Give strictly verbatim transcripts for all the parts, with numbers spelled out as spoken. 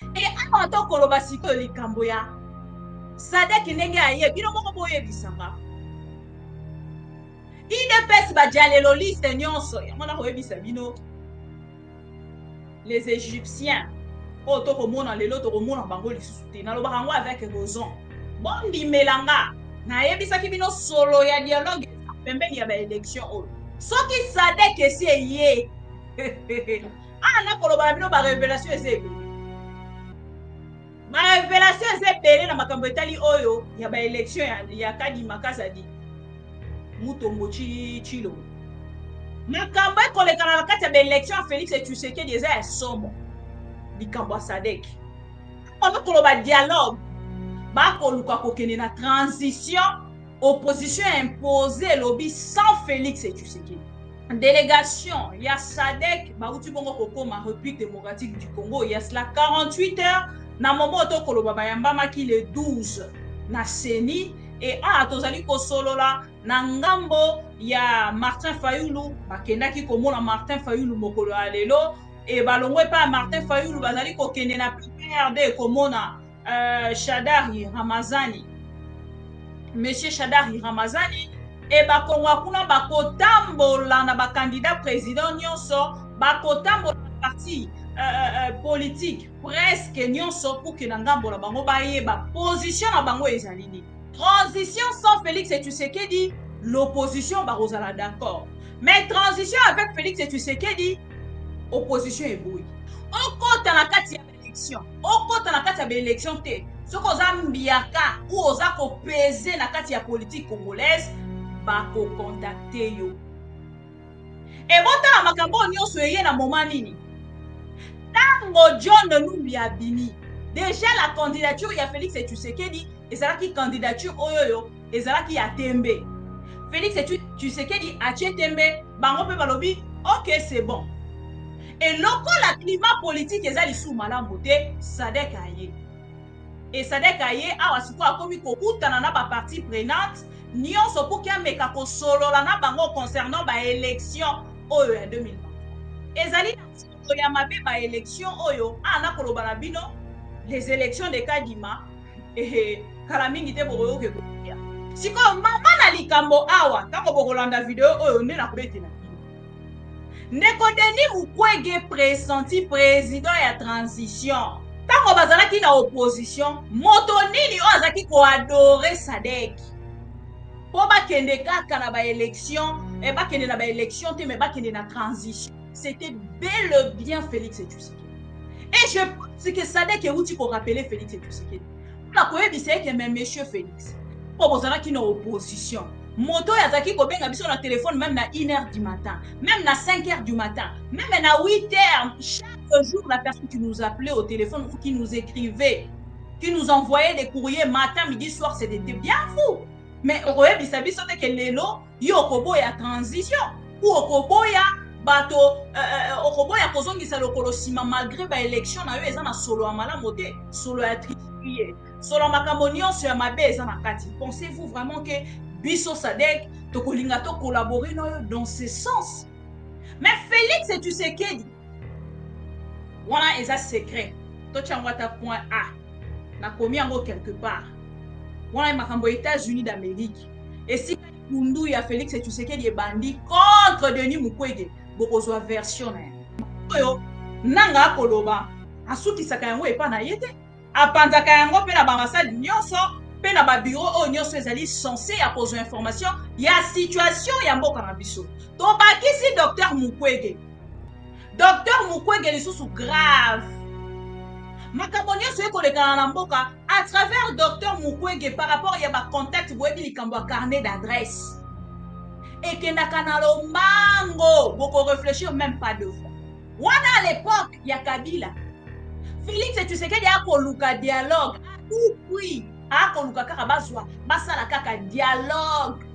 Et en tant que l'obasiko de Kamboya, Sadek nenge aye, bino moko boye bisanga. I D P S ba dialelo liste nyonso, yamona ko yebisa bino. Les Égyptiens, oh to komona lelo to komona bango lisusu te, na lobaka ngo avec raison. Bon bimelanga, na yebisa ki bino solo ya dialogue pembeni ya ba élection oyo. Soki Sadek esi eye. Ah na koloba bino ba révélation ese. Ma révélation ese belé na makambo etali oyo ya ba élection ya, ya Kadima Kazadi. Mutombo chi chilo. Makambo ekolekana na kati ya ba élection Félix Tshisekedi eza ya somo. Likambo Sadek. On koloba dialogue. Ba koluka kokene na transition. Opposition imposée lobby sans Félix Tshisekedi. Délégation, il y a Sadek, Baouti Bongo Kokoma, République démocratique du Congo, il y a cela quarante-huit heures, na Momoto Koloba Bayamba Maki le douze, na Seni, et à Tozali Kosolola, na Ngambo, il y a Martin Fayoulou, Bakendaki Komona Martin Fayoulou Mokolo Alelo, et Balongwe pas Martin Fayoulou, Bazali Kokene na P R D Komona, euh, Shadari Ramazani. Monsieur Shadari Ramazani, et bakongwa kuna bakotambola na bakandidat président nyonso, bakotambola parti euh, euh, politique presque nyonso pour que na ngambo la bango bayeba position na bango ezalini. Transition sans Félix Tshisekedi, l'opposition barozala d'accord. Mais transition avec Félix Tshisekedi, opposition est bouille. On compte na kati ya élection, on compte na kati ya élection te. Ce qu'on a mbiaka ou oza ko peser na kati ya politique congolaise, ba ko contacter yo. Et bota la makambo nyonso eye na moment nini. Tango John Numbi abimi. Déjà la candidature ya Félix Tshisekedi, ezalaki candidature oyoyo, ezalaki ya Tembe. Félix Tshisekedi a Tembe, bango pe balobi, OK, c'est bon. Et loko la climat politique ezali sous malamu te, Sadek aye. Et Sadek aye awa siko akomi kokutana na ba partie prenante, nyonso pour kia meka ko solo la na bango concernant ba élection oyo ya deux mille vingt. Ezali na ya mabe ba élection oyo ana koloba na bino les élections de Kadima eh kala mingi te boyo ke koya. Siko mama na likambo awa tango bokolanda video oyo nde na kubetela. Ndeko Denis Mukwege pressenti président ya transition. Tango bazalaki na opposition, moto nini o azaki ko adorer Sadek. Po bakende kaka na ba élection, et bakende na ba élection te mais bakende na transition. C'était bel et bien Félix Tshisekedi. Et je pense que Sadek est outil pour rappeler Félix Tshisekedi. La koyebisa que même monsieur Félix. Po bozalaki na opposition. Moto yazaki ko benga biso na téléphone même na une heure du matin, même na cinq heures du matin, même na huit heures. Chaque jour, la personne qui nous appelait au téléphone ou qui nous écrivait, qui nous envoyait des courriers matin, midi, soir, c'était bien fou. Mais au Royaume Bisabi, c'était que l'élo, yokobo ya transition, ou okobo ya bato, okobo ya kozongi sa lokolosima malgré ba élection na yo ezana solo amala moté, solo ya trier, solo makamonion sur ya mabe ezana kati. Pensez-vous vraiment que Biso Sadek, tokolinga to collaborer dans ce sens? Mais Félix Tshisekedi, wana eza secret. To changwata point A. Na komi yango quelque part. Wana makambo États-Unis d'Amérique. Et si kundu ya Félix Tshisekedi bandi contre Denis Mukwege, bokozwa version na. Oyo nanga koloba, asuki saka yango epa na yete. Apanzaka yango pe na bambassade nyonso. Pe na ba bureau o nyonso ezali censé ya poser information ya situation ya mboka na biso. To bakisi docteur Mukwege. Docteur Mukwege lisusu grave. Makambo nyonso ekolekana na mboka à travers docteur Mukwege par rapport ya ba contact boyebi likambo ya carnet d'adresse. Et kendaka na lombango, boko réfléchir même pas deux fois. Wana à l'époque ya Kabila. Félix Tshisekedi a koluka dialogue à tout prix. A koluka kaka bazwa basala kaka dialogue.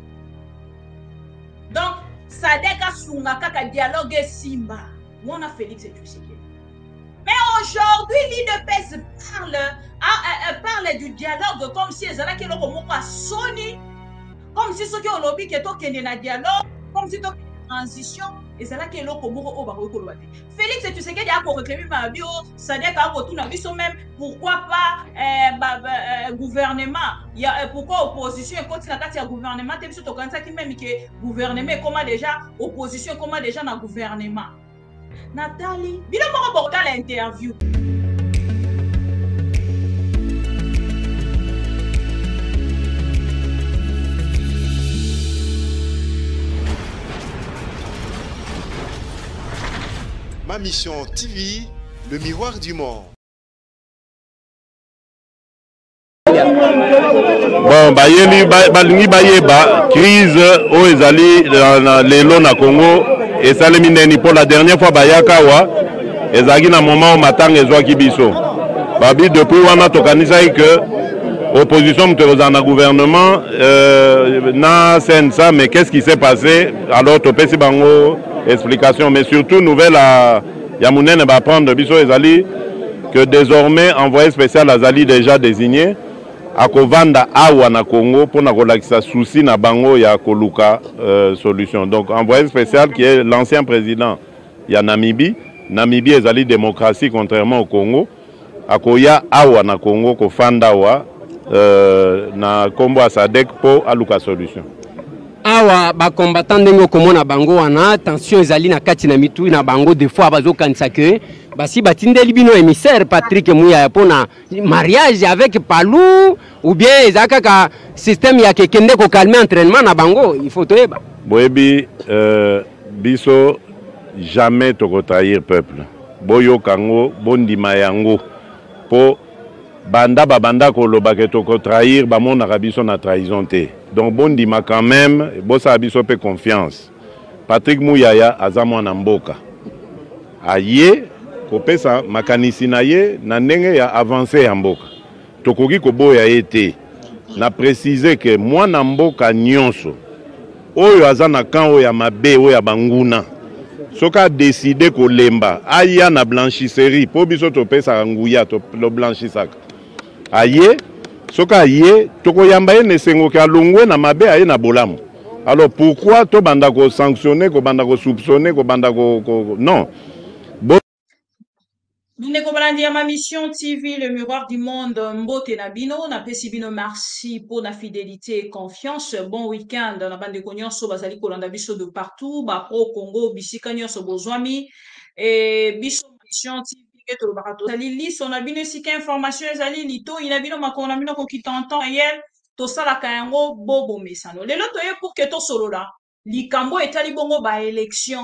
Donc Sadek a sunga kaka dialogue et simba. Wana Félix Tshisekedi. Mais aujourd'hui l'I D P S parle a, a, a, parle du dialogue comme si ezala ke loko moko soni, comme si soki olobi ke to kende na dialogue, comme si to transition Et c'est là que l'eau comme au barreau colobate. Félix, tu sais qu'il y a pour réclamer ma bio, c'est-à-dire qu'à retour n'a vu même pourquoi pas euh, bah, bah, euh, gouvernement, il y a euh, pourquoi opposition continue à faire gouvernement, tu sais quand ça qui même que gouvernement comment déjà opposition comment déjà dans gouvernement. Nathalie, bien moi porter l'interview. Ma mission T V, le miroir du monde. Bon, bayeli balingi bayeba crise o ezali lelo na Congo esalemi neni pour la dernière fois bayaka wa ezaki na moment matanga ezwaki biso. Babi depuis wana tokanisaki que opposition mteroza na gouvernement euh, na sensa, mais qu'est-ce qui s'est passé? Alors topesi bango explication, mais surtout nouvelle à Yamounene va prendre biso ezali que désormais envoyé spécial Azali déjà désigné à Kovanda Awa na Congo pour na kolakisa souci na bango ya koluka euh, solution. Donc envoyé spécial qui est l'ancien président ya Namibie. Namibie ezali démocratie contrairement au Congo. Akoya Awa na Congo kofanda wa euh, na kombo a Sadek po aluka solution. Awa ba combattant ndenge komona bango wana tension ezali na kati na mitu na bango des fois bazo kanisa que basi batindeli bino émissaire Patrick Mouya pona mariage avec Palou ou bien ezaka ka système ya kekende ko calmer entraînement na bango il faut toyeba boyebi euh, biso jamais to trahir peuple boyo kango bondima yango po banda babanda koloba ke to trahir ba mona biso na trahison te. Donc bondima quand même bosa biso pe confiance. Patrick Mouyaya azamo na mboka aye kopesa makanisi na ye na ndenge ya avancer ya mboka tokoki koboya ete na préciser que moi na mboka nyonso oyo aza na kan ya mabe oyo ya banguna soka décider ko lemba aya na blanchisserie po biso topesa nguya to lo blanchisaka aye soka aye tokoyamba ye nesengo ka longwe na mabe aye na bolamu. Alors pourquoi to banda ko sanctionner ko banda ko soupçonner ko banda ko, ko... non. Nous ne ma mission T V, le miroir du monde, Mbote Nabino, na Pesibino, merci pour la fidélité et confiance. Bon week-end, na bande de Konyon, so bazali kolanda biso de partout, ba pro Congo, bisika nyonso bozwami, et biso mission T V, que to barato. Zali li, son abino sika information, zali lito, inabino makona bino ko ki tantan, yel, to sala kayango, bobo mesano. Le loto ye pour que to solo la, li kambo etali bongo ba élection.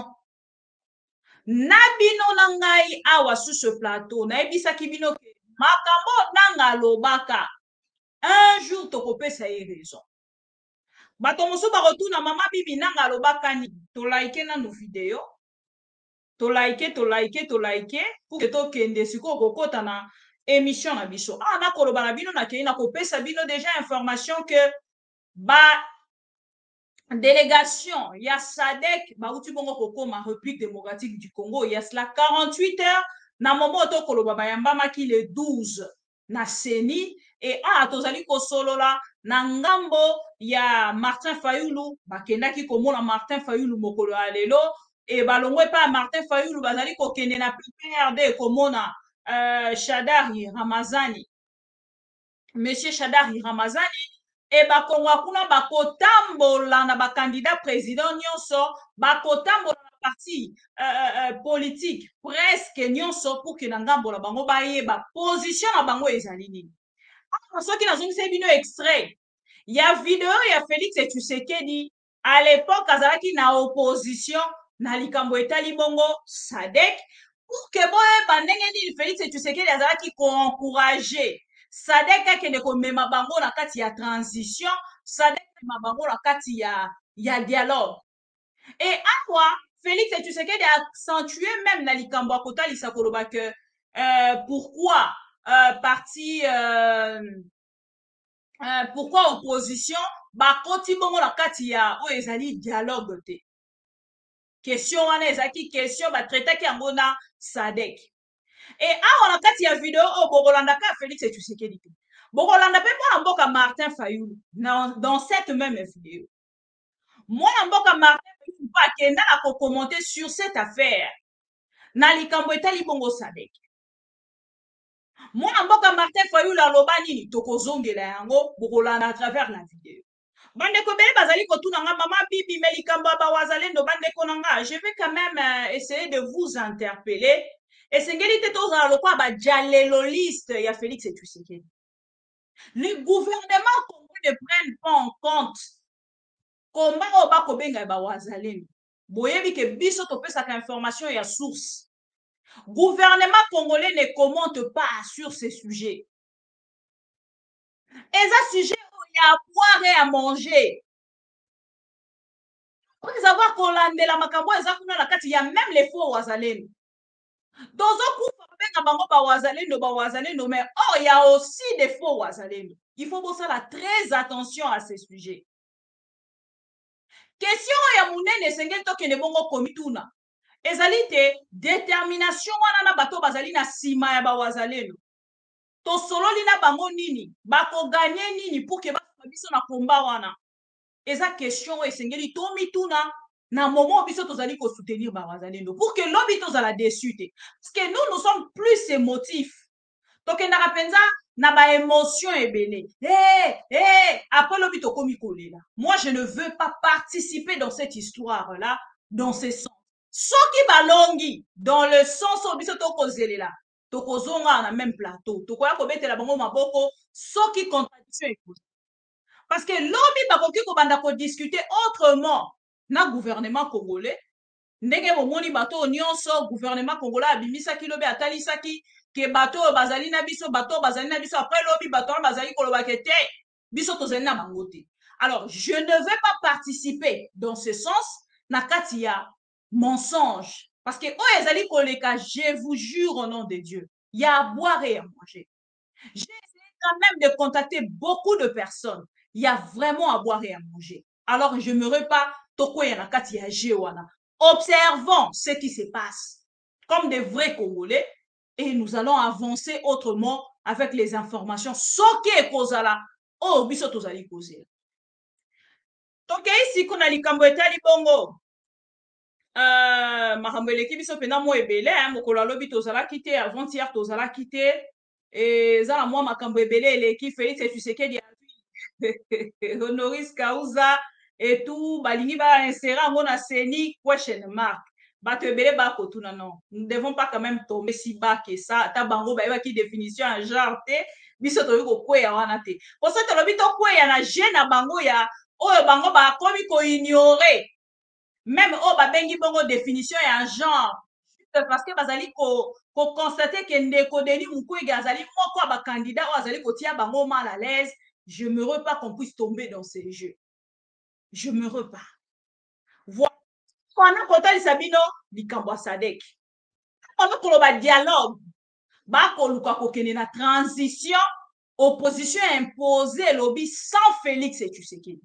Nabino nangai awa sur ce plateau na ebisaki bino ke makambo nanga lobaka un jour tokopesa ye raison bato mosu bakotuna mama bibi nanga lobaka ni to like na no video to like to like to like pour que tokende siko kokota na émission na biso ah na koloba na bino na kei na kopesa bino déjà information que ba délégation, il y a Sadek, Baouti Bongo Kokoma, République démocratique du Congo, il y a cela quarante-huit heures, na momoto koloba bayamba maki le douze, na Seni, et ah, tozali ko solo la, na ngambo, il y a Martin Fayoulou, bakendaki komo na Martin Fayoulou mokolo alelo, et balongwe pa Martin Fayoulou, bazali ko kende na P R D komo na euh, Shadari Ramazani, Monsieur Shadari Ramazani, et bakongwa kuna bakotambola na bakandidat président nyonso bakotambola na parti euh, euh, politique presque nyonso pour que na ngambo la bango bayeba position na bango ezali nini. Ah soki nazongisa bino extrait ya video ya Félix Tshisekedi à l'époque azalaki na opposition na likambo etali bongo Sadek pour que boyeba ndenge nini Félix Tshisekedi azalaki ko encourager Sadek akende komema bango na kati ya transition, Sadek komema bango na kati ya, ya dialogue. Et awa, Félix Tshisekedi a accentué même na likambo a kotalisa koloba que euh, pourquoi euh, parti euh, euh, pourquoi opposition ba koti bongo na kati ya o ezali dialogue te. Question wana ezaki question ba traitaki yango na Sadek. Et awa na kati ya video o bokolanda ka Félix Tshisekedi. Bokolanda pe mwa mboka Martin Fayoulou dans, dans cette même vidéo. Moi, mboka Martin Fayulu pas kenda na commenter sur cette affaire. Na likambo etali bongo Sadek. Moi, mboka Martin Fayulu aloba nini tokozongela yango bokolanda à travers la vidéo. Bandeko bele bazali kotuna nga mama bibi melikambo ba wazalendo bandeko nanga, je vais quand même euh, essayer de vous interpeller. Et sengeli te tozala lokwa ba jaleloliste ya Félix Tshisekedi. Le gouvernement congolais ne prenne pas en compte comment oba kobenga ba wazalendo. Boyebi ke biso topesaka information ya source. Gouvernement congolais ne commente pas sur ces sujets. Et ça sujet où il y a à boire et à manger. Pour savoir qu'on l'a la makambo il y a même les faux wazalendo. Dans un coup benga bango ba wazalendo ba wazalendo mais oh il y a aussi des faux wazalendo. Il faut bosser là très attention à ces sujets. Question ya munene sengel toke ne bongo komituna. Ezali te détermination wana na bato bazali na sima ya ba wazalendo. To sololi na bango nini bako gagner nini pour que ba biso na combat wana. Eza question esengeli to mituna na moment biso tozali ko soutenir ba wazalendo pour que lobi tozala déçu te. Parce que nous nous sommes plus émotifs. Tokenda penza na ba émotion ebele. Eh eh après lobi to komi kolela. Moi je ne veux pas participer dans cette histoire là dans ce sens. Soki balongi dans le sens où biso to kozelela. Tokozonga na même plateau. Tokoya ko betela bango maboko soki contradiction ekose. Parce que l'homme bakoki ko banda ko discuter autrement na gouvernement congolais. Ndenge bomoni bato nyonso gouvernement congolais abimisaki lobi atalisaki ke bato bazali na biso bato bazali na biso après lobi bato bazali koloba ke te biso tozali na bango te. Alors je ne vais pas participer dans ce sens na kati ya mensonge parce que oh ezali koleka je vous jure au nom de Dieu il y a à boire et à manger. J'ai essayé quand même de contacter beaucoup de personnes. Il y a vraiment à boire et à manger. Alors, je ne me repars. Observons ce qui se passe comme des vrais Congolais et nous allons avancer autrement avec les informations. Ce qui est causé là, oh, biso tozali causé. Donc, ici, qu'on a li kambo etali bongo. Euh, makambo eleki biso pena mo ebele, hein, mokolo lobi tozala quitté, avant-hier tozala quitté. Et ça, moi, makambo ebele eleki Félix Tshisekedi Honoris Causa et tout, balingi ba insérer en a seni question mark. Bato ebele ba kotuna non. Nous ne devons pas quand même tomber si bas que ça. Ta bango ba qui définition en genre te. Biso to ko kweya wana te. Pour ça to lobi to kweya na jeune bango ya oyo bango ba komi ko ignorer. Même oh ba bengi bongo définition en genre. Parce que bazali ko ko constater que ndeko Denis Mukwege azali moko ba candidat ou azali ko tia bango mal à l'aise. Je me repars qu'on puisse tomber dans ces jeux. Je me repars. Voilà. Pendant qu'on t'a dit Sabino, Likambo Sadek. Pendant qu'on a dialogue, bah qu'on a kokene na transition, opposition imposée lobby sans Félix et Tshisekedi.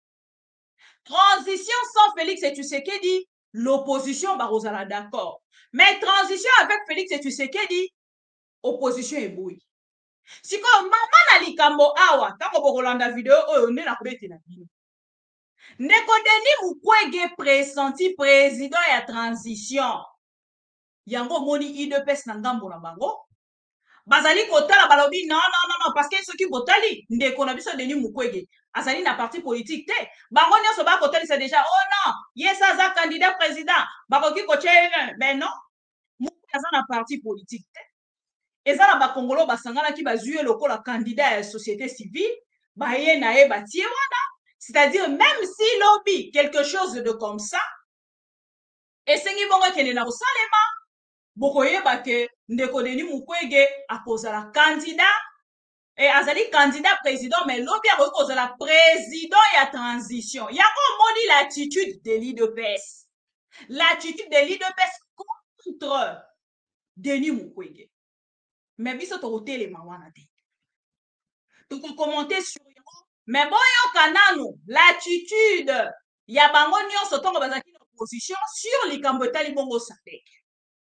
Transition sans Félix et Tshisekedi, l'opposition bah osala d'accord. Mais transition avec Félix et Tshisekedi, opposition est bouillie. Si comme maman na likambo awa, tant qu'on rolanda vidéo, oh on est na kubeti na bino. Ndeko Denis Mukwege pressenti président ya transition. Yango moni I D P S na ngambo na bango. Bazali kotala balobi non non non non parce que ceux qui botali ndeko na biso Denis Mukwege azali na parti politique te. Bango nyonso ba kotali c'est déjà oh non, yesa za candidat président. Bakoki ko tchele ben non. Mukwege za na parti politique te. Eza na ba Congolo basangana ki bazuye lokola candidat ya société civile, ba ye na ye batie wana. C'est-à-dire, même si lobby quelque chose de comme ça, et c'est qui bongo kene na salema, bokoye bake ndeko Denis Mukwege a posé la candidat, et azali candidat président, mais lobby a posé la président et la transition. Il y a comme dit l'attitude de l'I D P S. L'attitude de l'I D P S contre Denis Mukwege. Mais biso to hôtel mawana te. Tu peux commenter sur mais bon yo kanano l'attitude ya bango nyonso tongo bazaki na opposition sur likambo etali bongo Sadek.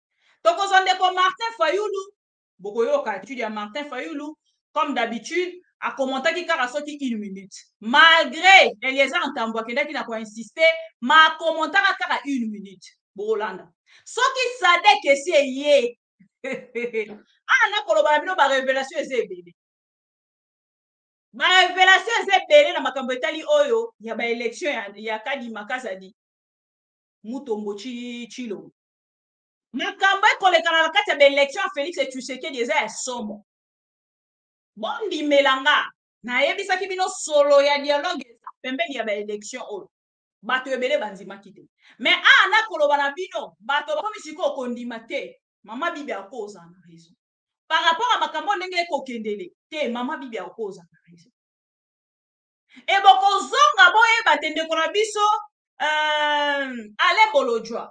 Toko zonde ko Martin Fayulu boko yo ka attitude ya Martin Fayulu comme d'habitude a commenté kaka soki une minute. Malgré Eliezer Ntambo akendaki na ko insister, ma commenté kaka une minute. Bolanda. Soki Sadek esi ye. Ah na koloba bino ba révélation ezebele. Ma révélation ezebele na makambo etali oyo ya ba élection ya, ya Kadi Makasadi. Mutombo chi chilo. Makambo ekolekana na kati ya ba élection Félix Tshisekedi eza ya somo. Bondi melanga na yebisaki bino solo ya dialogue pembeni ya ba élection oyo. Bato ebele banzima kite. Mais ah na koloba na bino bato bakomi siko kondima te. Mama bibi akoza na raison. Par rapport à makambo ndenge ekokendele te mama bibi akoza na raison. E boko zonga boye batende kona biso euh ale bolojwa.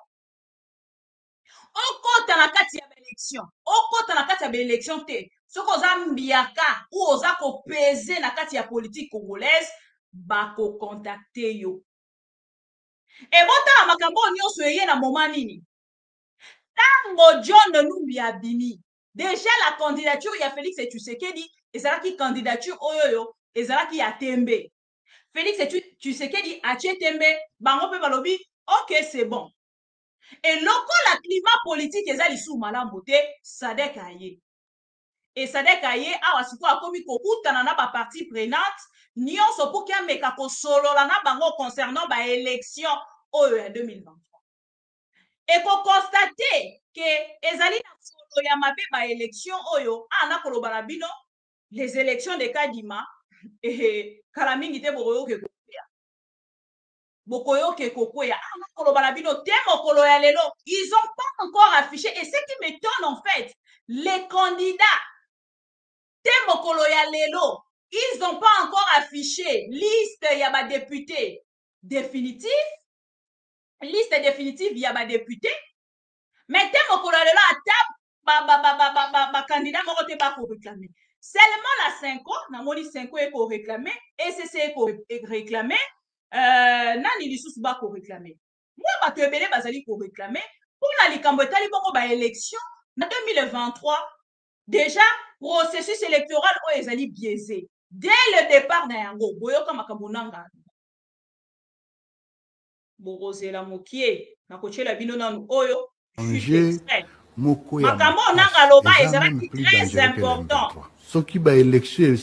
Okota na kati ya élection. Okota na kati ya élection te. Soko oza mbiaka ou oza ko peser na kati ya politique congolaise bako contacter yo. E bota makambo nyonso eye na moment nini. Tango John Numbi abimi. Déjà la candidature ya Félix Tshisekedi ezalaki candidature oyoyo ezalaki ya Tembe. Félix Tshisekedi a Tembe bango pe balobi OK c'est bon. Et lokola climat politique ezali sous malamu te Sadek aye. Et Sadek aye awa siko akomi kokutana na ba partie prenante nyonso pour kia meka ko solola na bango concernant ba élection oyo ya deux mille vingt-trois. Et pour constater que ezali na solo ya mabe ba élection oyo ana koloba na bino les élections de Kadima et kala mingi te bokoyo ke kokoya. Bokoyo ke kokoya ana koloba na bino te mokolo ya lelo ils ont pas encore affiché et ce qui m'étonne en fait les candidats te mokolo ya lelo ils n'ont pas encore affiché liste ya ba députés définitifs liste définitive ya ba député mais te mokolo lelo ata ba ba ba ba ba ba, ba candidat moko te ba ko réclamer seulement la cinq ans na moni cinq ans ko réclamer et C C ko réclamer euh nani lisusu ba ko réclamer moi ba to ebele bazali ko réclamer pour na likambo etali boko ba élection na deux mille vingt-trois déjà processus électoral o ezali biaisé dès le départ na yango boyoka makambo nanga Borosela mokie na kochela bino nanu oyo makambo nanga loba ezalaki très important soki ba élection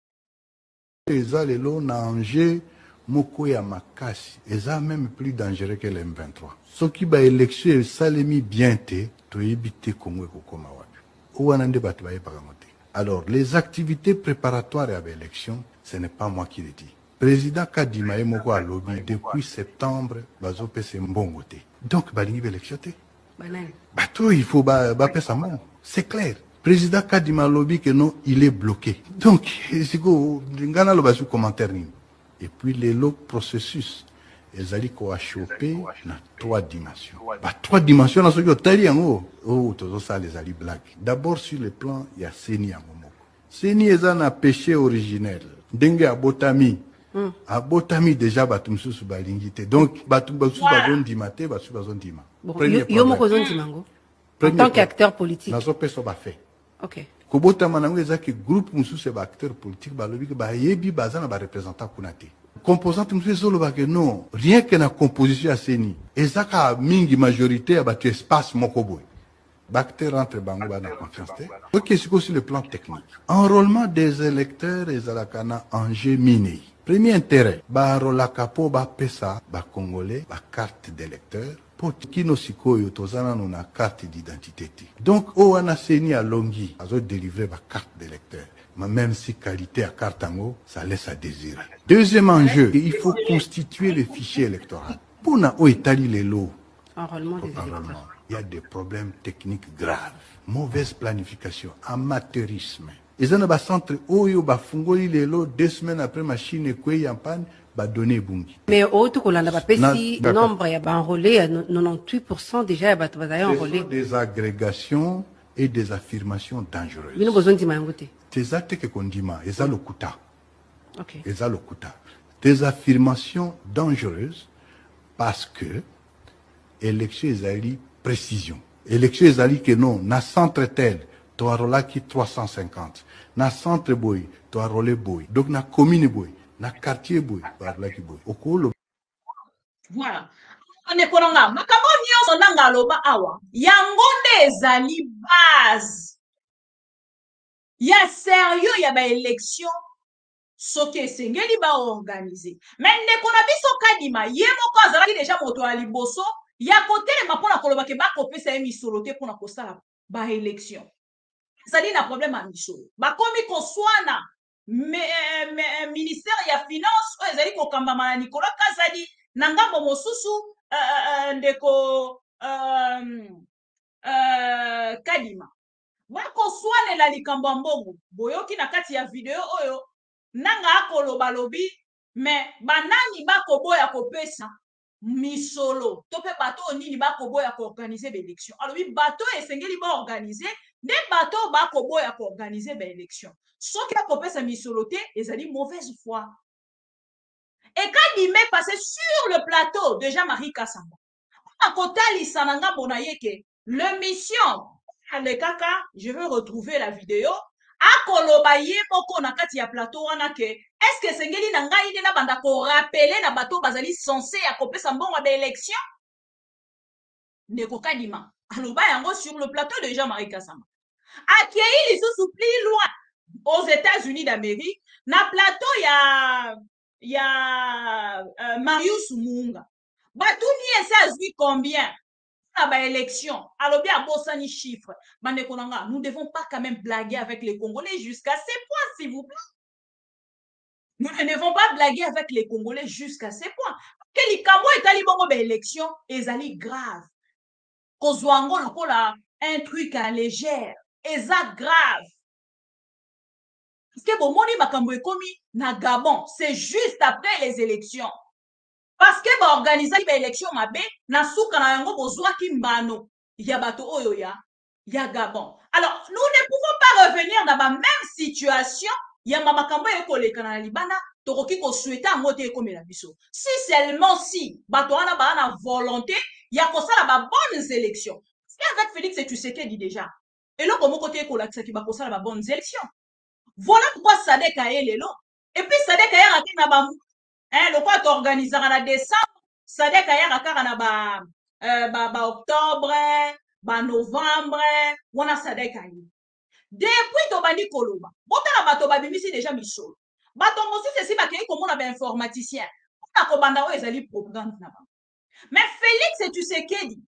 eza lelo na Angers moko ya makasi eza même plus dangereux que le M vingt-trois soki ba élection esalemi bien te toyebi te Congo ekokoma wapi owana nde bato bayebaka ngo te. Alors les activités préparatoires à l'élection ce n'est pas moi qui le dis. Président Kadima et moko alobi depuis septembre bazo pese mbongo te. Donc balingi élection te. Banane. Bato il faut ba ba pesa mo. C'est clair. Président Kadima alobi que non, il est bloqué. Donc siko ngana lo basu commentaire ni. Et puis les lots processus ezali ko a chopé na trois dimensions. Ba trois dimensions na soko tali yango. Oh tozo ça les ali black. D'abord sur le plan il y a Seni Yamomoko. Seni ezana péché originel. Ndenge abotami Mm. Abotami déjà batumsu su balingite donc batumsu bazon dimate basu bazon dima. Yo moko zon dimango. En tant qu'acteur politique. Nazo peso ba fait. OK. Kobotama nango ezaki groupe musu se ba acteur politique balobi ke ba yebi bazana ba représentant kunate. Composante musu solo ba que non, rien que na composition à Seni. Ezaka mingi majorité à ba espace mokoboy. Bacteur entre bango ba na confiance. OK, c'est aussi le plan technique. Enrôlement des électeurs ezalakana Angers Miné. Premier intérêt, ba rola kapo ba pesa ba congolais ba carte d'électeur pour kino sikoyo tozana na carte d'identité. Donc o wana Seni a longi azo délivrer ba carte d'électeur. Mais même si qualité à carte ango, ça laisse à désirer. Deuxième enjeu, il faut constituer le fichier électoral. Pour na o itali les lots. Enrôlement des électeurs. Il y a des problèmes techniques graves, mauvaise planification, amateurisme. Ils ont un centre oyo ba fungoli lelo deux semaines après machine kwe yampan ba donner bungi. Mais autre que l'on a pas pesi nombre ya ba enrôlé quatre-vingt-dix-huit pour cent déjà ba ba enrôlé. Des agrégations et des affirmations dangereuses. Bino besoin di mangote. Des actes que kondima, eza lokuta. OK. Eza lokuta. Des affirmations dangereuses parce que élection ezali précision. Élection ezali que non na centre tel toarolaki trois cent cinquante. Na centre boy, toarolé boy. Donc na commune boy, na quartier boy, toarolaki boy. Okolo. Voilà. Ane konanga, makambo nyonso nanga loba awa. Yango nde ezali base. Ya sérieux ya ba élection. Soki esengeli ba organiser. Mais ndeko na biso Kadima, ye moko azalaki déjà moto ya liboso, ya kotelema mpona koloba ke bakopesa ye misolo te mpona kosala ba élection. Ezali na problème ya misolo. Bakomi koswana me, me, ministère ya finance oyo ezali kokambama na Nicolas Kazadi na ngambo mosusu uh, uh, ndeko uh, uh, Kadima. Bakoswanela likambo ya mbongo. Boyoki na kati ya video oyo nanga akoloba lobi mais banani bakoboya kopesa misolo to pe bato nini bakoboya ko organiser ba élection. Alors oui bato esengeli ba organiser des bato bakoboya ko organiser ba élection. Soki akopesa misolo te ezali mauvaise foi. Et quand il m'est passé sur le plateau de Jean-Marie Kassamba, à côté l'Isananga Bonayeke, le mission le kaka, je veux retrouver la vidéo. Akoloba ye moko na kati ya plateau wana ke est-ce que sengeli na ngai ide na banda ko rappeler na bato bazali censé ya kopesa mbongo ba élection ndeko Kadima aloba yango sur le plateau de Jean-Marie Kassamba akei lisusu plus loin aux États-Unis d'Amérique na plateau ya ya uh, Marius Munga batuni ese azwi combien à ba élection alors bien bosani chiffre bande konanga nous devons pas quand même blaguer avec les Congolais jusqu'à ces points s'il vous plaît. Nous ne devons pas blaguer avec les Congolais jusqu'à ces points. Que les Cambodge et Talibongo ba élection ezali grave. Kozwango lokola un truc à légère, eza grave. Parce que bon moni makambo ekomi na Gabon, c'est juste après les élections. Parce que ba organiser ba élection mabe na suka na yango bozwaki mbano ya bato oyo ya ya Gabon. Alors nous ne pouvons pas revenir dans la même situation ya makambo ekoleka na libana tokoki ko souhaiter yango te ekomela biso. Si seulement si bato wana ba na volonté ya kosala ba bonnes élections. C'est avec Félix et Tshisekedi déjà. Et là comme côté ekolakisa ki ba kosala ba bonnes élections. Voilà pourquoi Sadek a elelo. Et puis Sadek a raté na ba hein, le quoi t'organiser en décembre, ça dit qu'il y a un ba, euh, ba, ba octobre, ba novembre, on a ça dit qu'il depuis to bandi koloba, bota ba to ba bimisi déjà misolo. Ba to mosu ceci ba kei comme on avait informaticien. On a komanda o ezali propagande na ba. Mais Félix et Tshisekedi,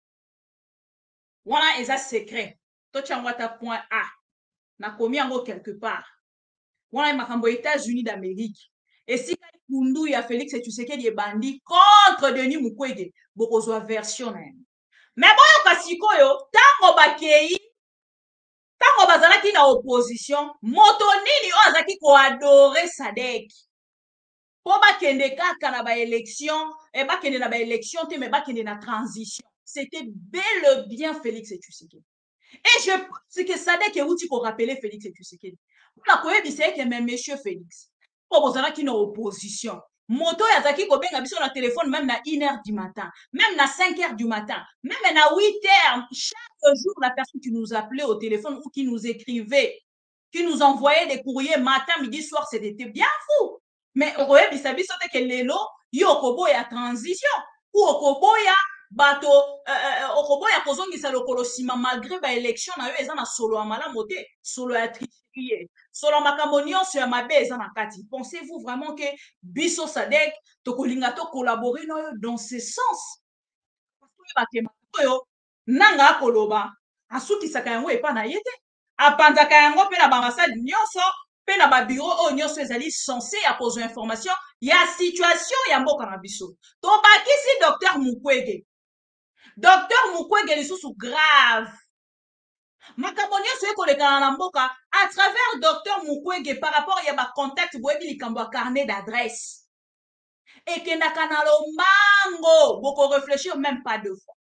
on a eza secret. To changwa ta point A. Na komi yango quelque part. On a makambo États-Unis d'Amérique. Et si Kundu ya Félix et Tshisekedi est bandit contre Denis Mukwege, bokozwa version même. Mais bon kasiko yo, tango bakei, tango bazalaki na opposition, moto nini o azaki ko adorer Sadek. Po bakende kaka na ba élection, et bakende na ba élection te mais bakende na transition. C'était bel et bien Félix et Tshisekedi. Et je pense que Sadek est outil pour rappeler Félix et Tshisekedi. On a koye bisé que même monsieur Félix. Pour qui na opposition. Moto yazaki ko benga biso na téléphone même na une heure du matin, même na cinq heures du matin, même na huit heures. Chaque jour, la personne qui nous appelait au téléphone ou qui nous écrivait, qui nous envoyait des courriers matin, midi, soir, c'était bien fou. Mais au royaume bisabi sote que lelo yo okobo ya transition ou okobo ya bato euh, okobo ya kozongisa lokolo sima malgré ba élection na yo eza na solo ya malamu te, solo ya tricherie. Solo makambo nyonso ya mabe eza na kati. Pensez-vous vraiment que biso Sadek tokolinga to collaborer dans ce sens? Parce que bakema nanga koloba asukisaka yango epa na yete apanzaka yango pe na bambassade nyonso pe na ba bureau o nyonso ezali censé ya kozwa information ya situation ya mboka na biso. To bakisi docteur Mukwege. Docteur Mukwege lisusu grave. Makambo nyonso ekolekana na mboka à travers docteur Mukwege par rapport à ba contact boyebi likambo carnet d'adresse. Et que na kanalo mango boko réfléchir même pas deux fois.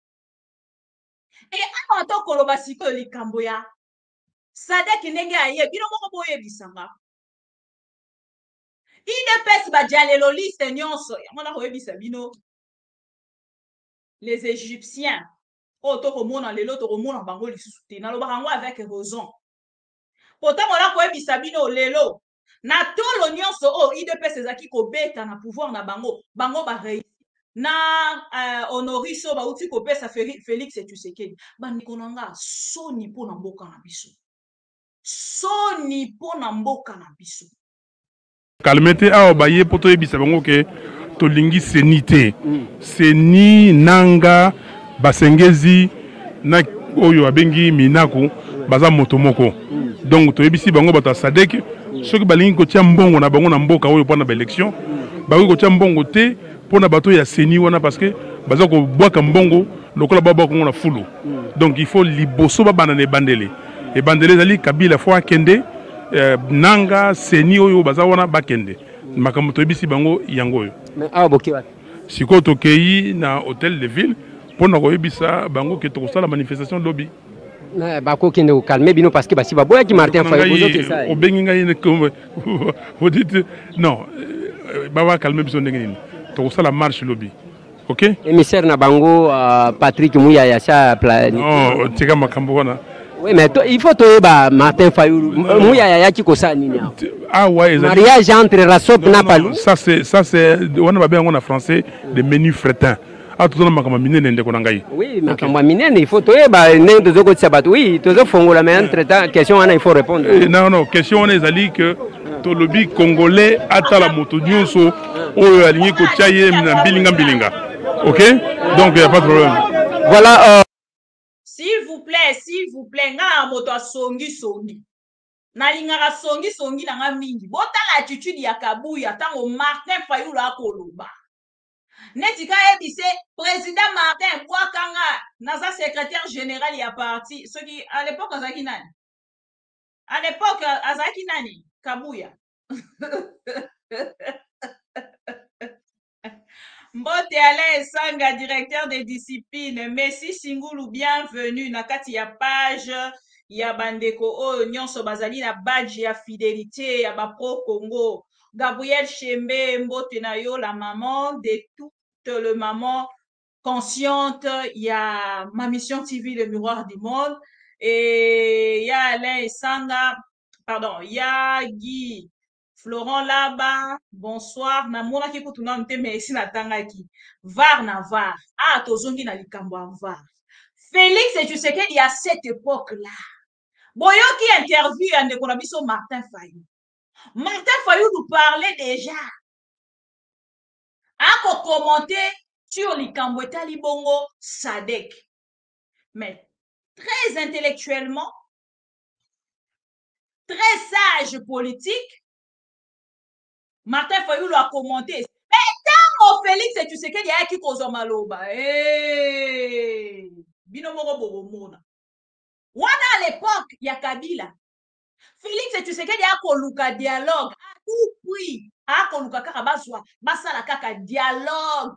Et en tant que koloba siko likambo ya Sadek ndenge aye bino moko boye bisanga. Ide pesi ba jalelo liste nyonso yamona koyebisa bino les Égyptiens. Oh, to komona lelo to komona bango lisusu te. Na loba kango avec raison. pourtant on a koyebisa bino lelo na tolo nyonso o I D P S ezaki kobeta na pouvoir na bango bango ba réussir na uh, honoriso ba uti kopesa Félix Tshisekedi bandeko nanga soni po na mboka na biso soni po na mboka na biso kalmete awa baye poto yebisa bango ke tolingi senite seni nanga basengezi na oyo abengi minaku baza moto moko donc toyebisi bango bato sadek soki balingi kotia mbongo na bango na mboka oyo pona ba élection bakoki kotia mbongo te pona bato ya seni wana parce que baza ko bwaka mbongo lokola baba ko na fulu donc il faut liboso babana ne bandele e bandele zali kabila fo akende eh, nanga seni oyo baza wana bakende makambo toyebisi bango yango oyo mais awa boki wapi siko tokei na hôtel de ville pona koyebisa bango ke tokosala manifestation lobby bakokende kokalme bino parce que basi baboyaki Martin Fayulu obengi ngai vous dites non baba calme biso ndenge nini tokosala marche lobby ok émissaire na bango uh, Patrick Muyaya sa plan non tika makambo wana oui mais to, il faut toyeba Martin Fayulu Muyaya yaki kosala nini ah ouais mariage entre Rasop na Palu ça c'est ça c'est wana babe en français des menus frétins. Ah, tout le monde oui, mais comme minene, il faut toyeba ne tozo ko sabat oui, tozo fongola mais entre temps question wana il faut répondre. Non non, question on est ali que to lobby congolais ata la moto nyonso o aligné ko tiaye na bilinga bilinga. OK? Donc il y a pas de problème. Voilà euh... s'il vous plaît, s'il vous plaît, nga moto songi songi. Na lingara songi songi na nga mingi. Bota l'attitude ya Kabuya tango Martin Fayulu akoloba. Netika ebise président Martin Bouakanga naza secrétaire général ya parti ce qui à l'époque azaki nani à l'époque azaki nani Kabuya Mbote Alain Sanga directeur des disciplines Messi Singulu bienvenue na kati ya page ya bandeko o nyonso bazali na badge ya fidélité ya ba pro Congo Gabriel Chembe Mbote na yo la maman de toute le maman consciente, il y a ma mission T V le miroir du monde et il y a Alain Sanga, pardon, il y a Guy Florent là-bas, bonsoir, na mona ki kutuna mte merci na tangaki. Var na var. Ah, tozongi na likambo var. Félix et tu sais qu'il y a cette époque-là. Boyo qui interview ande kona biso Martin Fayulu. Martin Fayulu nous parlait déjà. Ako commenter sur likambo etali bongo Sadek. Mais très intellectuellement, très sage politique, Martin Fayulu a commenté. Mais tant Félix et tu sais qu'il y a qui cause maloba. Eh, binomoro boromona. Wana à l'époque, il y a Kabila. Félix et tu sais qu'il y a koluka dialogue à tout prix. A koluka kaka bazwa, basala kaka dialogue.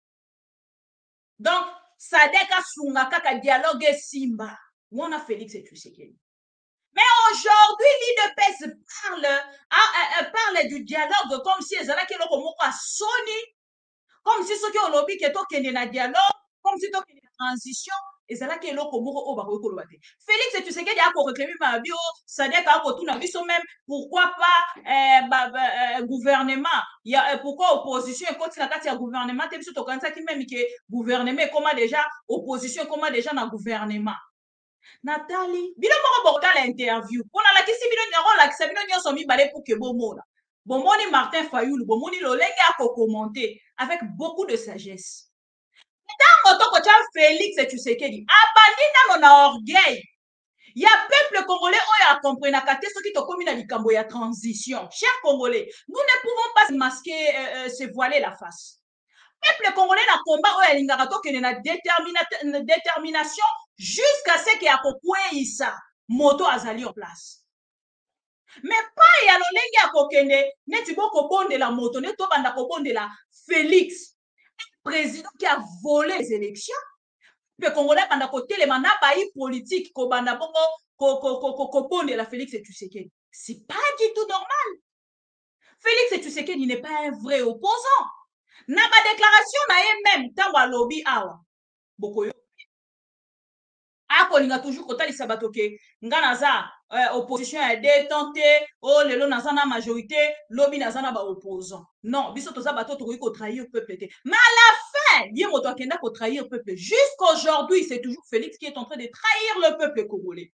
Donc, Sadek a sunga kaka dialogue et simba. Wana Félix et tu sais qu'il. Mais aujourd'hui, l'I D P S parle, euh, parle du dialogue comme si ils allaient que le Sony, comme si ce qui est au lobby qui est au Kenya dialogue, comme si c'était une transition, ils allaient que le Komoro au Baroque. Félix, et tu sais qu'il y a pour réclamer ma bio, Sadek a pour tout la vie, même, pourquoi pas euh, bah, bah, euh, gouvernement, il y a, euh, pourquoi opposition, et quand il y a un gouvernement, tu sais, tu sais, même que gouvernement, comment déjà, opposition, comment déjà dans gouvernement. Nathalie, bino moko bokota l'interview. On a la kisi bino nyaro la kisa bino nyonso mi balé pour que bomona. Bomoni Martin Fayulu, bomoni lolenge a commenter avec beaucoup de sagesse. Tant que tu as Félix et tu sais qu'il dit, abandine na orgueil. Il y a peuple congolais qui a compris na kate ce qui te commis na likambo ya transition. Chers Congolais, nous ne pouvons pas masquer, euh, euh, se voiler la face. Peuple congolais na combat oya lingaka to kene na détermination jusqu'à ce qu'il y a kokweisa moto azali en place. Mais pas ya lolenge ya kokende neti boko bonde la moto ne to banda ko bonde la Félix, un président qui a volé les élections. Pe congolais banda ko telema na bayi politique ko banda boko ko ko ko ko bonde la Félix et Tshisekedi. C'est pas du tout normal. Félix et Tshisekedi n'est pas un vrai opposant. Na ba déclaration na ye même tango alobi awa bokoyo ako linga toujours kotali sabatoke ngana za euh, opposition a détenté, oh lelo nazana majorité, lobby nazana ba opposant. Non, biso toza bato to ko trahir peuple. Mais à la fin, Dieu moto akenda ko trahir peuple. Jusqu'aujourd'hui, c'est toujours Félix qui est en train de trahir le peuple congolais.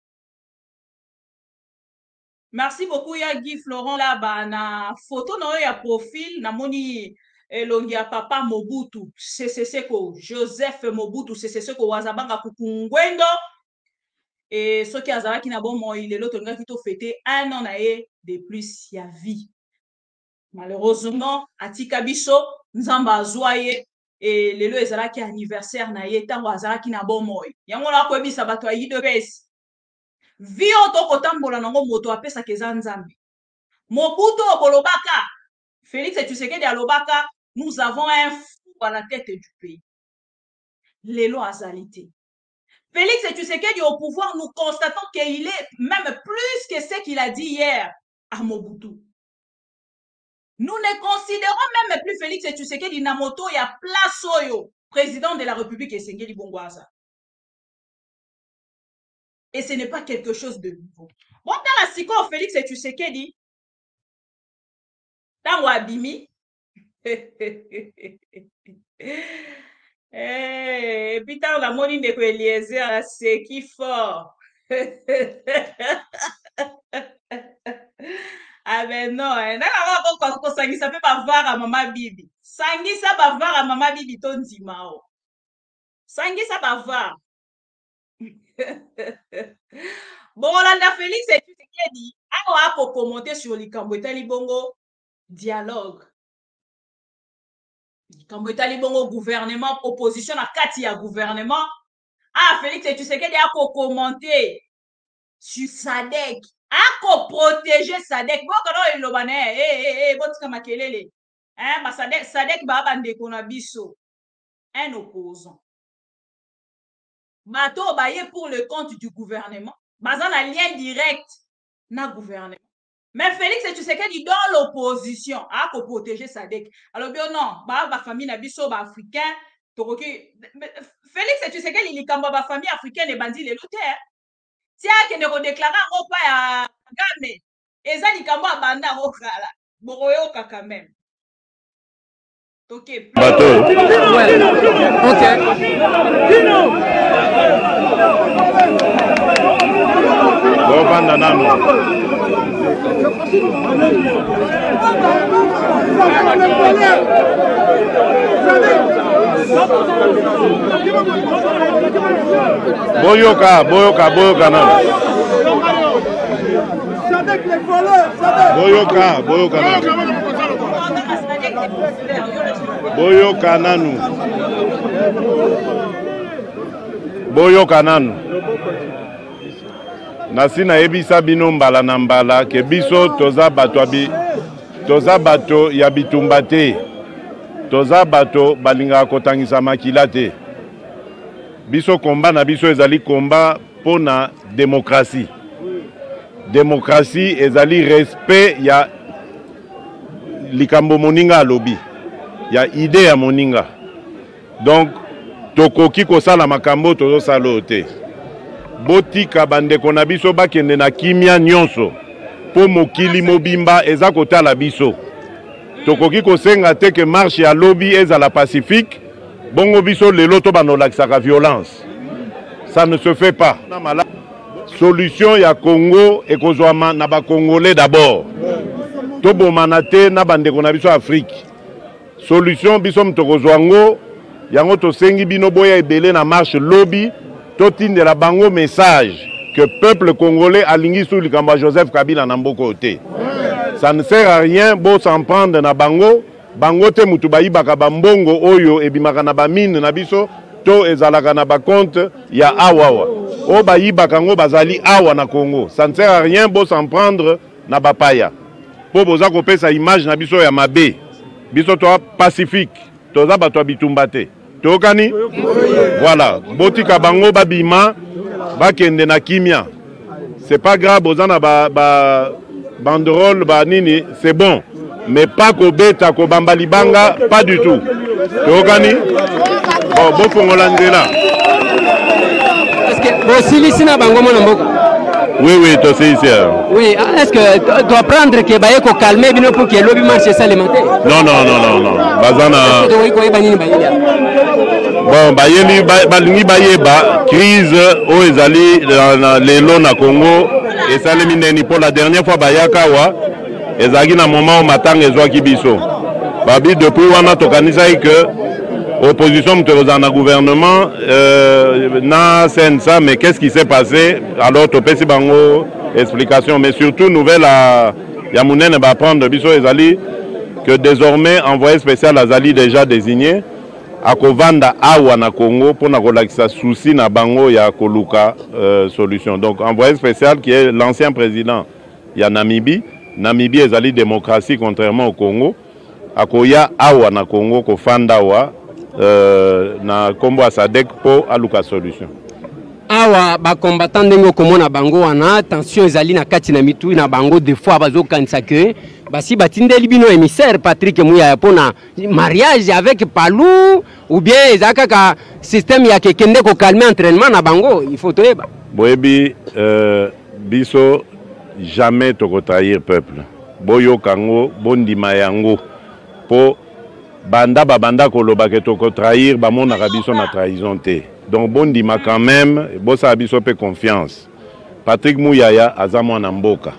Merci beaucoup ya Guy Florent là ba na photo na ya profil na moni elongi ya papa Mobutu c'est c'est ko Joseph Mobutu c'est c'est ko wazabanga kukungwendo et ce qui azalaki na bon moi il est l'autre gars qui to fêté un an na ye de plus ya vie. Malheureusement atika biso nzamba azwaye et lelo ezalaki anniversaire na ye tango azalaki na bon moi yango na ko ebisa bato ayi de pesi vie oto kotambola nango moto apesa keza nzambe. Mobutu okolobaka Félix Tshisekedi alobaka nous avons un fou à la tête du pays. Lelo azalité. Félix Tshisekedi au pouvoir, nous constatons qu'il est même plus que ce qu'il a dit hier à Mobutu. Nous ne considérons même plus Félix Tshisekedi Namoto et à place oyo président de la République Esengeli Bongwaza. Et ce n'est pas quelque chose de nouveau. Bon, dans la siko, Félix Tshisekedi, dans Wabimi, et puis dans la monine de Eliezer, c'est qui fort. Ah ben non, hein. Sangi ça peut pas voir à maman Bibi. Sangi ça va voir à maman Bibi ton dimao. Sangi ça va voir. Bon, Rolanda Félix et tu sais qui dit, ah pour commenter sur les Kambwetali Bongo dialogue. Kambwetali Bongo gouvernement, opposition à Katia gouvernement. Ah Félix et tu sais qui dit, ah pour commenter sur Sadek, ah pour protéger Sadek. Bon, quand il l'obane, eh eh eh, bon tu comme makelele, hein, bah Sadek, Sadek ba bande konabiso, un opposant. Bato baye pour le compte du gouvernement. Bazan a lien direct na gouvernement. Mais Félix Tshisekedi dans l'opposition a pour protéger Sadek. Alors bien non, ba ba famille na biso ba africain, toroki Félix Tshisekedi il kamba ba famille africaine et bandi les luteurs. Tia que ne redéclarer au pa ya game. Eza li kamba banda okala. Boroyo ka quand même. Ok. Bateau. Ouais. Ok. Bon, banda nano. Boyoka, boyoka, boyoka nano. Boyoka, boyoka nano. Boyoka nanu. Boyoka nanu. Nasi na ebisa bino mbala na mbala ke biso toza bato abi toza bato ya bitumba te. Toza bato balinga kotangisa makila te. Biso komba na biso ezali komba pona démocratie. Démocratie ezali respect ya likambo moninga alobi. Ya idée ya moninga. Donc tokoki kosala makambo tozo sala te. Botika bandeko na biso bakende na kimia nyonso po mokili mobimba eza kotala biso. Tokoki kosenga te ke marche ya lobby ezala pacifique. Bongo biso lelo to banolakisaka violence. Ça ne se fait pas. Solution ya Congo ekozwama na ba Congolais d'abord. To bomana te na bandeko na biso Afrique. Solution biso mtokozwango yango to sengi bino boya ebele na marche lobby totinde la bango message que peuple congolais alingi sous likamba Joseph Kabila na mboko te. Ça ne sert à rien bo s'en prendre na bango bango te mutu bayibaka bambongo oyo ebimaka na bamine na biso to ezalaka na ba compte ya awawa. O bayibaka ngo bazali awa na Congo. Ça ne sert à rien bo s'en prendre na bapaya. Po boza kopesa image na biso ya mabe. Biso to pacifique. Toza bato bitumba te. Tokani? Voilà. Botika bango babima bakende na kimia. C'est pas grave bozana ba ba banderole ba nini, c'est bon. Mais pas ko beta ko bamba libanga, pas du tout. Tokani? Bon, bon kongolandela. Est-ce que bo silisina bango mona mboko? Oui, oui, toi c'est ici. Oui, est-ce que tu dois prendre que Baye ko calmer bino pour que lobby marche ça alimentaire? Non, non, non, non, non. Bazana. Bon, Bayeli, Balingi Bayeba, crise au Ezali, les lots na Congo, et ça les mineni pour la dernière fois Bayakawa, Ezagi na moment où Matang Ezoa Kibiso. Babi, depuis on a tokanisa que opposition dans gouvernement, euh, na ça, mais qu'est-ce qui s'est passé? Alors, Topesi Bango, explication, mais surtout, nouvelle à Yamounen va prendre Biso Ezali, que désormais, envoyé spécial Azali déjà désigné, à Kovanda Awa na Congo, pour na souci na Bango, ya Koluka euh, solution. Donc, envoyé spécial qui est l'ancien président, ya Namibie, Namibie Ezali démocratie, contrairement au Congo, à Koya Awa na Congo, Kofanda Awa, Euh, na kombo asadek po aluka solution. Awa ba combattant ndengo komona bango wana tension ezali na kati na mitu na bango des fois bazo kanisa que basi batindeli bino émissaire Patrick Muyaya pona mariage avec Palou ou bien ezaka ka système ya kekende ko calmer entraînement na bango il faut toyeba. Boyebi euh, biso jamais to trahir peuple. Boyo kango bondima yango po banda babanda koloba ke toko trahir ba mon arabiso na trahison te. Donc bondima quand même bosa abiso pe confiance. Patrick Muyaya azamo na mboka.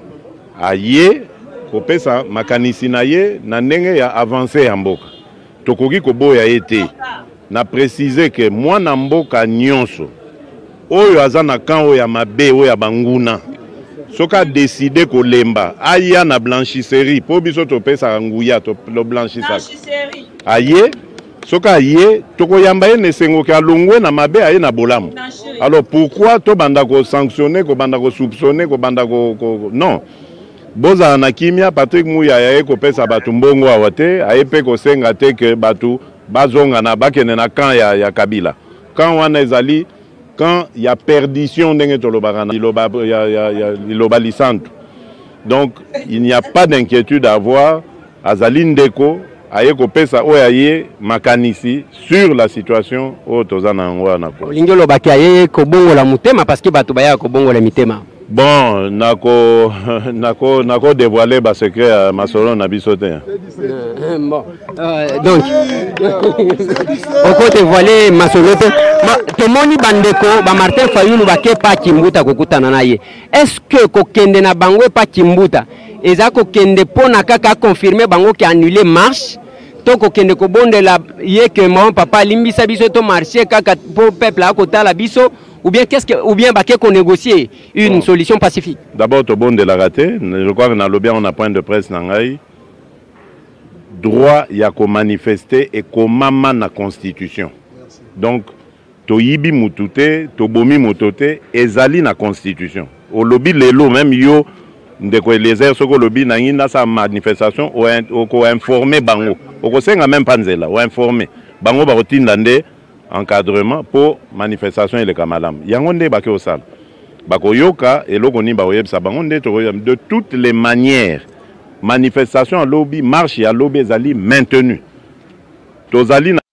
Aye kopesa makanisi na ye na ndenge ya avancer ya mboka. Tokoki koboya ete na préciser que moi na mboka nyonso oyo azana kan oyo ya mabe oyo ya banguna. Soka décidé ko lemba aya na blanchisserie po biso to pesa nguya to lo blanchissaka aye soka aye toko yamba ne sengo ka longwe na mabe aye na bolamu. Alors pourquoi to banda ko sanctionner ko banda ko soupçonner ko banda ko, ko non boza na kimia Patrick Muyaya ko pesa batu mbongo awate aye pe ko senga te ke batu bazonga na bakene na kan ya, ya Kabila kan wana ezali. Quand il y a perdition, donc il n'y a pas d'inquiétude à avoir. Azaline Deko, Ayeko Pesa Oyaye, Makanisi, sur la situation au Tozana Nako. Lingolo Bakaye, Kobongo la Mutema, parce que Batubaya Kobongo la Mitema. Bon, nako nako nako dévoiler ba secret à Masolo na bisoté. Bon, euh, donc on peut dévoiler Masolo. Tomoni bandeko ba Martin Fayulu ba ke pa Kimbuta kokutana naye. Est-ce que kokende na bango pa Kimbuta eza kokende pona kaka confirmer bango ki annuler marche? To kokende ko bonde la ye que mon papa limbisa biso to marcher kaka pour peuple à côté la biso. Ou bien qu'est-ce que ou bien bah qu'on négocier une bon. Solution pacifique. D'abord au bon de la raté, je crois que dans le bien on a point de presse nangai droit il y a qu'on manifester et qu'on mama na constitution. Donc to yibi mutute, to bomi mutote ezali na constitution. Au lobby lelo même yo ndeko les soko lobby na ngina sa manifestation au ko informer bango. Au ko senga même panzela, ou informer. Bango ba rotinda nde encadrement pour manifestation et le kamalam. Yangonde bake osal. Bako yoka et lokoni ba oyebsa bangonde de toutes les manières. Manifestation à lobby, marche à lobby zali maintenu. Tozali na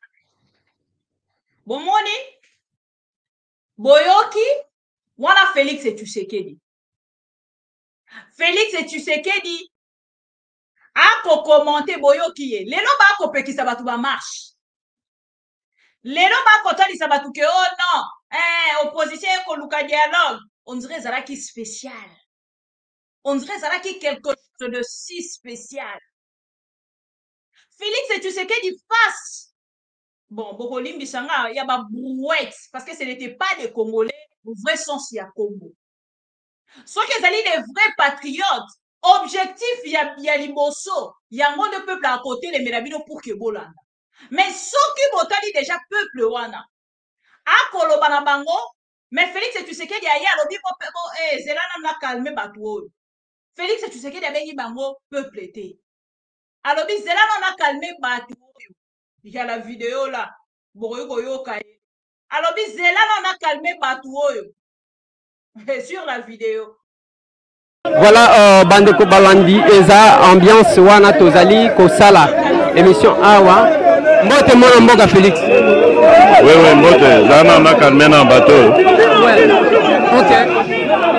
Bomoni Boyoki wana Félix et Tshisekedi. Félix et Tshisekedi a ko commenter Boyoki e. Lelo ba ko pekisa batu ba marche. Lelo ba kotali sabatu ke oh non, eh opposition ko luka dialogue, on dirait zaraki spécial. On dirait zaraki quelque chose de si spécial. Félix et Tshisekedi face. Bon, Bokolim Bisanga, il y a ba brouette parce que ce n'était pas des Congolais au vrai sens il y a Congo. Soit qu'ils allaient des vrais patriotes, objectif il y a il y a Liboso, il y a un monde de peuple à côté les Merabino pour que Bolanda. Mais ceux qui votali déjà peuple wana a kolobana bango mais Félix et Tshisekedi aya lobi ko eh zelana na calmer batu. Félix et Tshisekedi abengi bango peuple été. Alobi zelana na calmer batu. Il y a la vidéo là. Boroyo yoka. Alobi zelana na calmer batu oyo. Sur la vidéo. Voilà euh, Bandeko Balandi eza ambiance wana tozali kosala émission awa. Mbote mwana mboka Félix. Oui, oui, mbote. Zana na calmer na bateau. Ouais. Ok.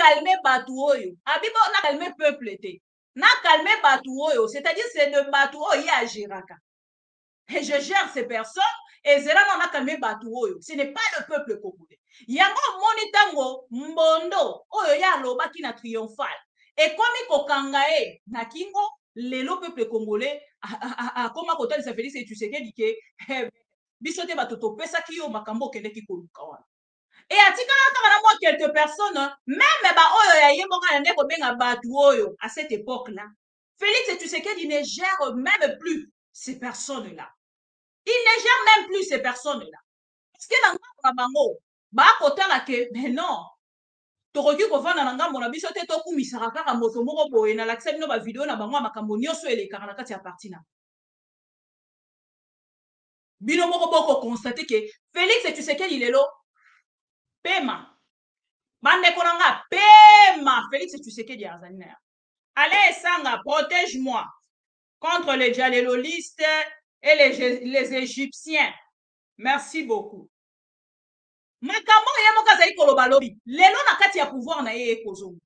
calmer Batouoyo. Abibo na calmer peuple te. Na calmer Batouoyo. C'est-à-dire c'est de Batouoyo à Giraka. Et je gère ces personnes. Et Zera non a calmé Batouoyo. Ce n'est pas le peuple congolais. Yango monitango mbondo. Oyo ya loba ki na triomphal. Et comme il kokangae na kingo, lelo peuple congolais a comment kotal sa Félix et tu sais que que bisote batoto pesa ki yo makambo kende ki koluka wana. Et atikala kaka moi quelques personnes même ba oyo ya yemoka na ndeko benga Batouoyo à cette époque-là. Félix et tu sais qu'il ne gère même plus ces personnes-là. Il ne gère même plus ces personnes-là. Parce que dans le bango, bah kotala ke mais non. Toroki kovana na ngambo na biso te tokumisaka kaka moto moko boye na lakisa bino ba vidéo na bango makambo nyonso elekaka na kati ya parti na. Bino moko boko constater que Félix et tu sais qu'il est là. Pema. Bande konanga pema. Félix et tu sais qu'il y a azania. Allez Sanga, protège-moi contre les dialélolistes et les, les Égyptiens. Merci beaucoup. Makambo yemoka zai kolobalobi. Lelo na kati ya pouvoir na ye ekozongo.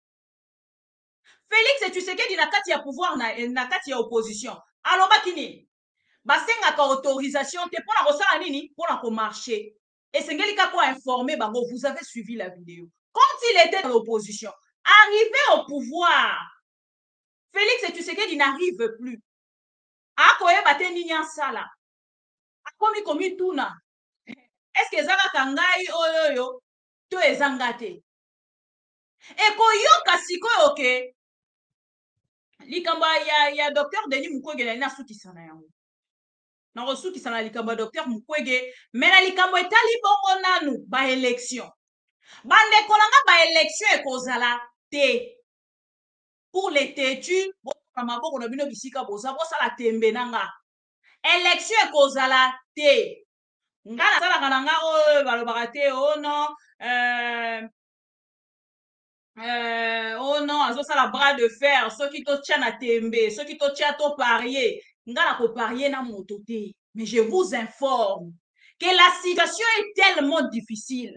Félix et tu sais qu'il na kati ya pouvoir na na kati ya opposition. Aloba kini. Basenga ka autorisation te pona kosala nini pona ko marcher. Et sengeli ka ko informer bango vous avez suivi la vidéo. Quand il était dans l'opposition, arrivé au pouvoir, Félix et tu sais qu'il n'arrive plus. Akoye bate nini ansala. Akomi komi tuna. Est-ce que zaka kangai oyoyo to ezangate? Et koyoka sikoyo ke likamba ya ya docteur Denis Mukwege na suki sana yango. Na resuki sana likamba docteur Mukwege, mais na likambo etali bongo nanu ba élection. Bande kolanga ba élection ekozala te. Pour les têtus, bon kamabo kono bino bisika boza bo sala tembe nanga. Élection ekozala te. Ngana sala kananga o balobaka te oh non euh euh oh non azo sala bras de fer ceux qui to tia na tembe ceux qui to tia to parier ngana ko parier na moto te. Mais je vous informe que la situation est tellement difficile.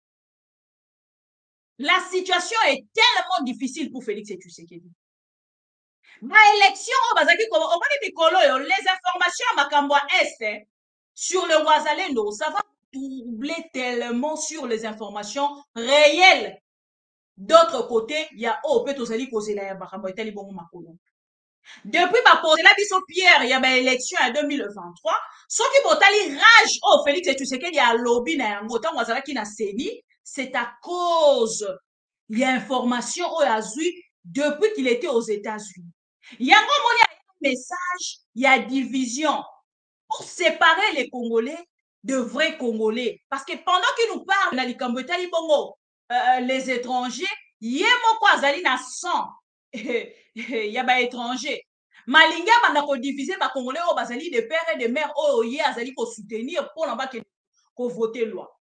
La situation est tellement difficile pour Félix et Tshisekedi. Ma élection au bazaki ko les informations makambo est sur le Ouazalendo, ça va doubler tellement sur les informations réelles. D'autre côté, il y a oh peut osali poser la makambo etali bongo makolo. Depuis ma poser la biso Pierre, il y a ba élection en deux mille vingt-trois, ce qui botali rage oh Félix et tu sais qu'il y a lobby na yango tant Ouazalaki na seni, c'est à cause il y a information au azui depuis qu'il était aux États-Unis. Il y a un message, il y a division pour séparer les Congolais de vrais Congolais. Parce que pendant qu'ils nous parlent, euh, les étrangers, il y a un sang. Il y a des étrangers. Malinga a divisé les Congolais au Bazali de père et de mère au Yé Azali pour soutenir pour voter loi.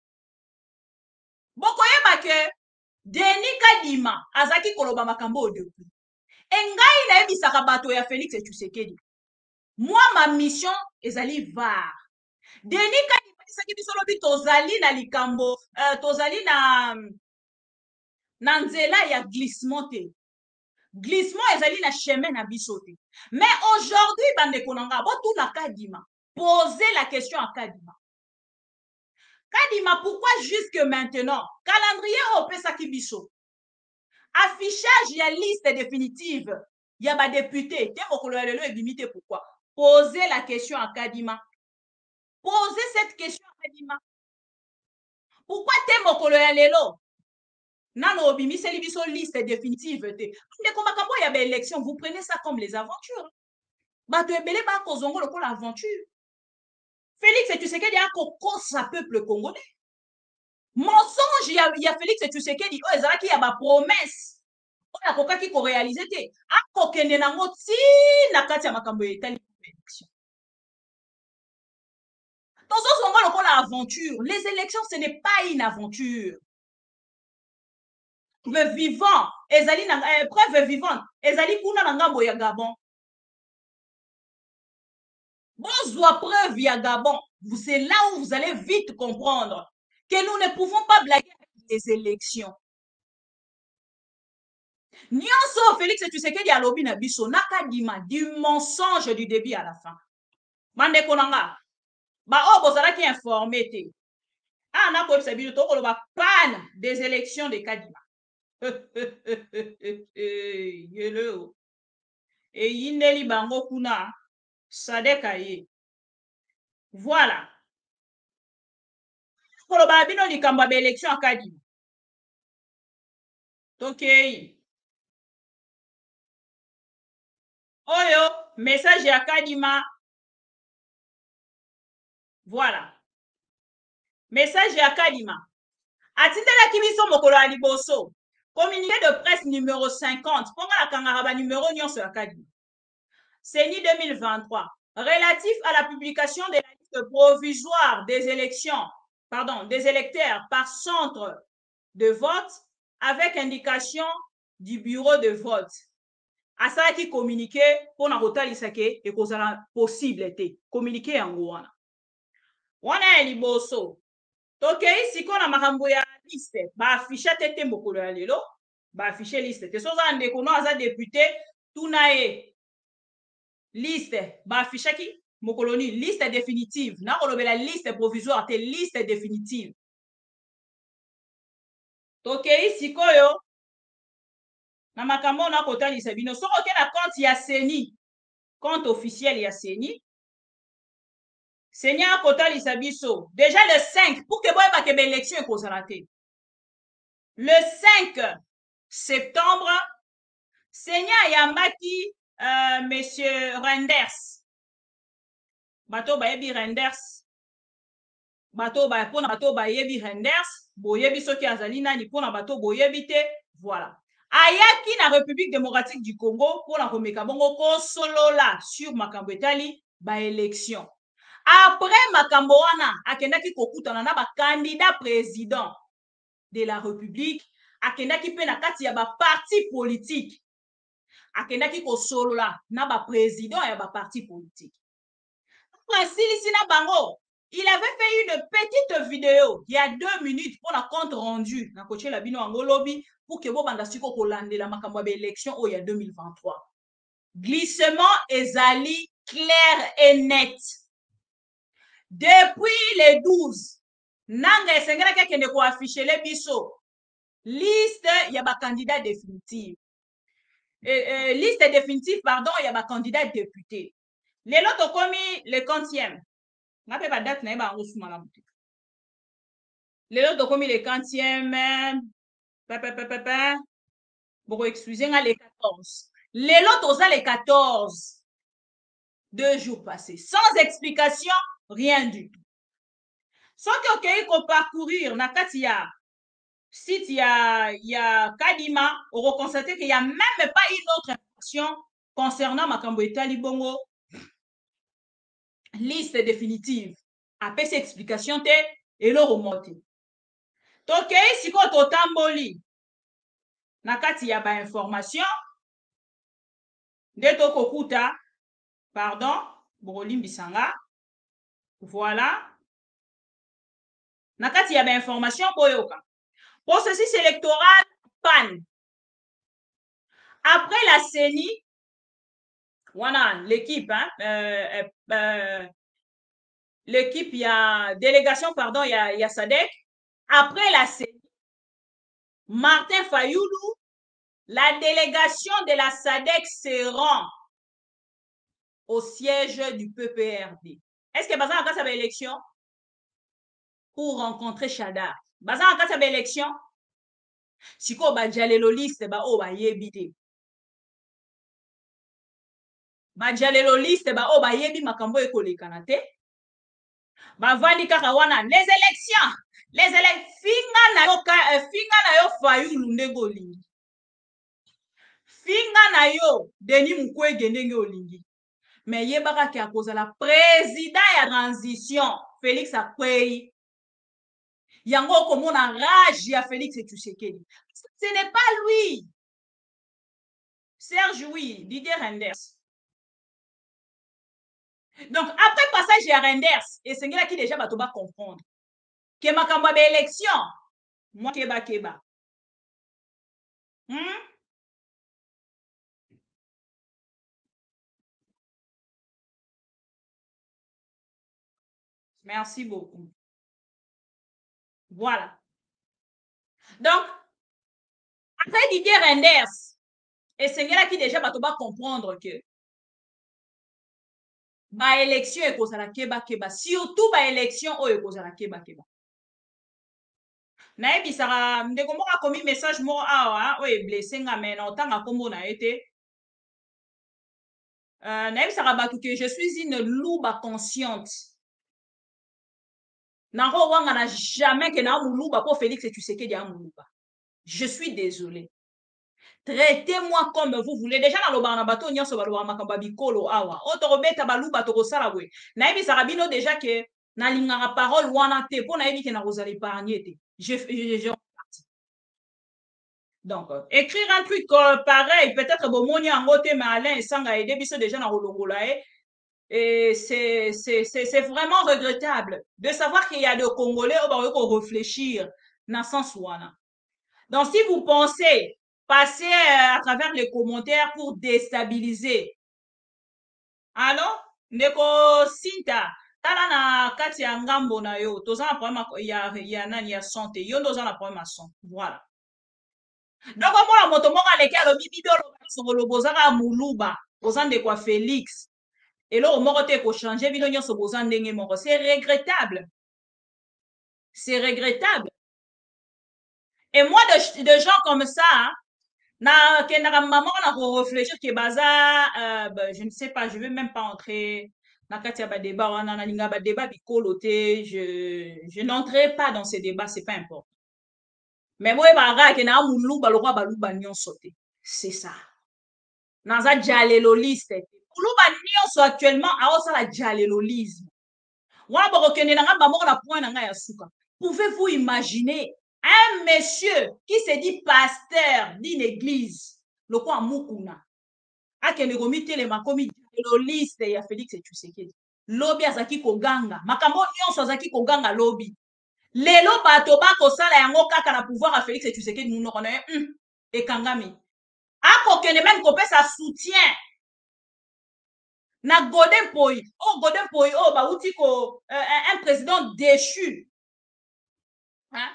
Bokoye que Denis Kadima azaki koloba makambo depuis. Engai na ebisaka bato ya Félix et Tshisekedi. Moi ma mission ezali var. Denis Kadima isaki biso lobi tozali na likambo, euh, tozali na na nzela ya glissement te. Glissement ezali na chemin na biso te. Mais aujourd'hui bande konanga botu na Kadima. Posez la question à Kadima. Kadima, pourquoi jusque maintenant, calendrier au Pesaki Biso, affichage, il y a liste définitive, il y a des députés, pourquoi? Posez la question à Kadima. Posez cette question à Kadima. Pourquoi t'es mokololelo? Nano bimi c'est biso liste définitive. Mais comme il y a des élections, vous prenez ça comme les aventures. Bah tu es belé ba kozongo le l'aventure. Félix et tu sais qu'il y a un peuple congolais. Mensonge, il y a, il y a Félix et tu sais qu'il y a qui a ma promesse. On a coca qui a réalisé. A kokene na ngoti na kati ya makambo etali élection. Dans ce moment, on a l'aventure. Les élections, ce n'est pas une aventure. Le vivant, ezali na eh, preuve vivante, ezali kuna na ngambo ya Gabon. Bonsoir preuve ya Gabon. C'est là où vous allez vite comprendre que nous ne pouvons pas blaguer avec les élections. Nyonso Félix Tshisekedi alobi na biso naka dima du mensonge du début à la fin. Bande konanga. Ba o bozalaki informé te. Ah na ko bisa bino to ko ba panne des élections de Kadima. Yelo. Et yineli bango kuna sadeka ye. Voilà. Ko ba bino likambo ba élection à Kadima. Okay. Oyo, message ya Kadima. Voilà. Message ya Kadima. Atindela kibiso mokolo ya liboso. Communiqué de presse numéro cinquante. Ponga la kangaraba numéro nyonso ya Kadima. C E N I deux mille vingt-trois. Relatif à la publication de la liste provisoire des élections, pardon, des électeurs par centre de vote avec indication du bureau de vote. Asa qui communiqué pour na kotalisa ke e kozala possible te. Communiqué yango wana. Wana ya liboso. Tokei siko na makambo ya liste ba affiche tete mokolo ya lelo ba affiche liste te soza ndeko no aza député tunae liste ba affiche ki mokolo ni liste définitive na kolobela liste provisoire te liste définitive. Tokei sikoyo na makambo na kotalisa bino soko ke na compte ya C E N I compte officiel ya C E N I Seigneur kotalisa biso déjà le cinq pour que boye ba ke élection e kozala te. Le cinq septembre, Seigneur Yambaki, euh, Monsieur Renders. Bato ba yebi Renders. Bato ba pona bato ba yebi Renders. Boyebi soki azali nani pona bato boyebi te. Voilà. Ayaki na République démocratique du Congo pona komeka bongo ko solola sur makambo etali ba élection. Après makambo wana akendaki kokutana na ba candidat président de la République, akendaki pe na kati ya ba parti politique. Akendaki ko solola na ba président ya ba parti politique. Prasilisi na bango, il avait fait une petite vidéo il y a deux minutes pour la compte rendu na coaché la bino angolobi pour que bo banda siko kolande la makambo ya élection au il y a deux mille vingt-trois. Glissement ezali clair et net. Depuis les douze, nanga esengela kende ko afficher les biso liste ya ba candidat définitive. Euh, euh, liste définitive pardon ya ba candidat député. Lelo to komi le quantième. Na pe ba date na ba ngosuma la mutu. Lelo to komi le quantième. Pa pa pa pa pa. Bon excusez nga le quatorze. Lelo to za le quatorze. Deux jours passés sans explication, rien du tout. Sans que okay ko parcourir na kati ya site il y a, il y a Kadima, on va constater qu'il n'y a même pas une autre information concernant Makambo et Talibongo. Liste définitive. Après cette explication, et le remonter. Donc, si vous avez tamboli, nakati ya ba information, de to kokuta, pardon, Borolim Bisanga, voilà. Nakati ya ba information boyoka. Processus électoral, panne. Après la C E N I, voilà, l'équipe, hein, euh, euh, l'équipe, il y a délégation, pardon, il y a, il y a Sadek. Après la C E N I, Martin Fayoulou, la délégation de la Sadek se rend au siège du P P R D. Est-ce que Bazan a fait sa élection pour rencontrer Chadar? Bazan a fait sa élection? Si ko ba jalelo liste ba o ba yebite. Ba jalelo liste ba o ba yebi makambo ekolekana te. Ba vandi kaka wana les élections. Les élections finga na yo ka finga na yo Fayulu ndenge olingi. Finga na yo Denis Mukwege ndenge olingi. Mais yebaka ki akozala président ya transition Félix Akwei. Yango komona rage ya Félix Tshisekedi. Ce n'est pas lui. Serge, oui, Didier Renders. Donc, après passage à Renders, et c'est là qui déjà va comprendre que makambo ba élection, moi keba keba. Hmm? Merci beaucoup. Voilà. Donc, après Didier Renders, et c'est là qui déjà va comprendre que ba élection est causée la keba keba, surtout ba élection o est causée la keba keba. Naebi sara ndeko moko akomi message moko awa o blessé nga mais na otanga kombo na été. Euh, naebi sara batu que je suis une louba consciente. Naro wanga na jamais que na muluba pour Félix et Tshisekedi a muluba. Je suis désolé. Traitez-moi comme vous voulez. Déjà, dans le bar, na bato nyonso baloba makamba bikolo awa. Otorobeta baluba tokosala bwe. Naebi sarabino déjà que na lingara parole wana te po naebi que na rozali épargner te. Je je je donc écrire un truc pareil, peut-être bomoni angote mais Alain sanga aider biso déjà na rolongola e. Et c'est c'est c'est c'est vraiment regrettable de savoir qu'il y a des Congolais au réfléchir dans sens wana. Donc si vous pensez passer à travers les commentaires pour déstabiliser. Alors, ndeko Sinta, tala na kati ya ngambo na yo, toza na problème ya ya nani ya santé, yo ndoza na problème ya santé. Voilà. Donc moi moto moko aleki alobi bibolo songolo bozaka muluba, boza ndeko Félix. Et là, on m'a ko changer bino nyonso boza ndenge moko. C'est regrettable. C'est regrettable. Et moi de, de gens comme ça, hein, na ke na maman na réfléchir que baza euh, bah, je ne sais pas, je vais même pas entrer na katia ba débat wana na linga ba débat bikolo te, je je n'entrerai pas dans ces débats, c'est pas important. Mais moi ba ga ke na mulu ba lokwa ba luba nyonso te. C'est ça. Naza jaleloliste. Luba nyonso actuellement a osa la jalelolisme. Wana ba kokende na ngamba moko na point na nga ya suka. Pouvez-vous imaginer un monsieur qui se dit pasteur d'une église, le quoi mukuna, a kende komite le makomi le liste ya Félix et Tshisekedi. Lobi azaki koganga, makambo nyonso azaki koganga lobi. Lelo bato ba kosala yango kaka na pouvoir à Félix et Tshisekedi munoko na ye, et kangami. A kokende même kopesa soutien. Na Godin Poi, oh Godin Poi, oh ba uti ko euh, un président déchu. Hein?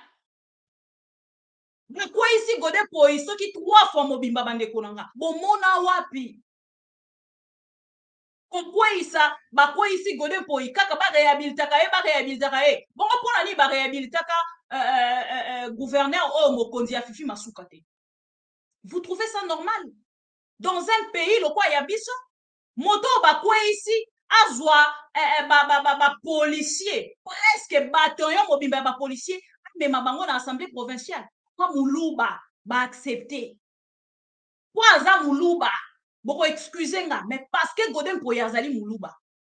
Mais quoi ici Godin Poi, ceux qui trois fois mobimba bande konanga. Bomona wapi. Pourquoi isa ba quoi ici Godin Poi kaka ba réhabilitaka e ba réhabilitaka e. Bon pona ni ba réhabilitaka euh, euh, euh, gouverneur oh mokonzi ya Fifi Masukate. Vous trouvez ça normal? Dans un pays le quoi ya biso moto ba quoi ici azwa eh, ba ba ba ba policier presque bataillon mobimba ba policier mais ma bango na assemblée provinciale kwa muluba ba accepter kwa za muluba boko excuser nga mais parce que Godin Poi azali muluba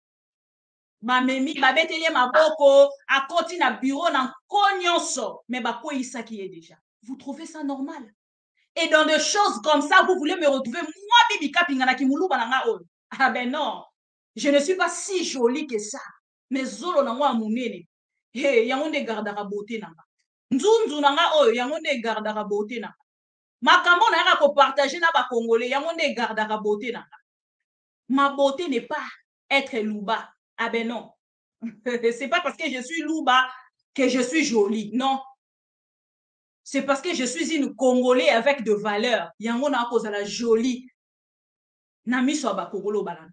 ba memi ba betelie maboko a koti na bureau na konyonso mais ba quoi isa qui est déjà. Vous trouvez ça normal? Et dans des choses comme ça vous voulez me retrouver moi bibi kapinga na kimuluba na nga o. Ah ben non, je ne suis pas si jolie que ça. Mais zolo na moi munene. Hey, yango ne gardera beauté nanga. Nzunzu nanga oyo yango ne gardera beauté nanga. Makambo na yaka ko partager na ba Congolais yango ne gardera beauté nanga. Ma beauté n'est pas être louba. Ah ben non. C'est pas parce que je suis louba que je suis jolie. Non. C'est parce que je suis une Congolais avec de valeur. Yango na cause la jolie. Na miso ba Congolo balana.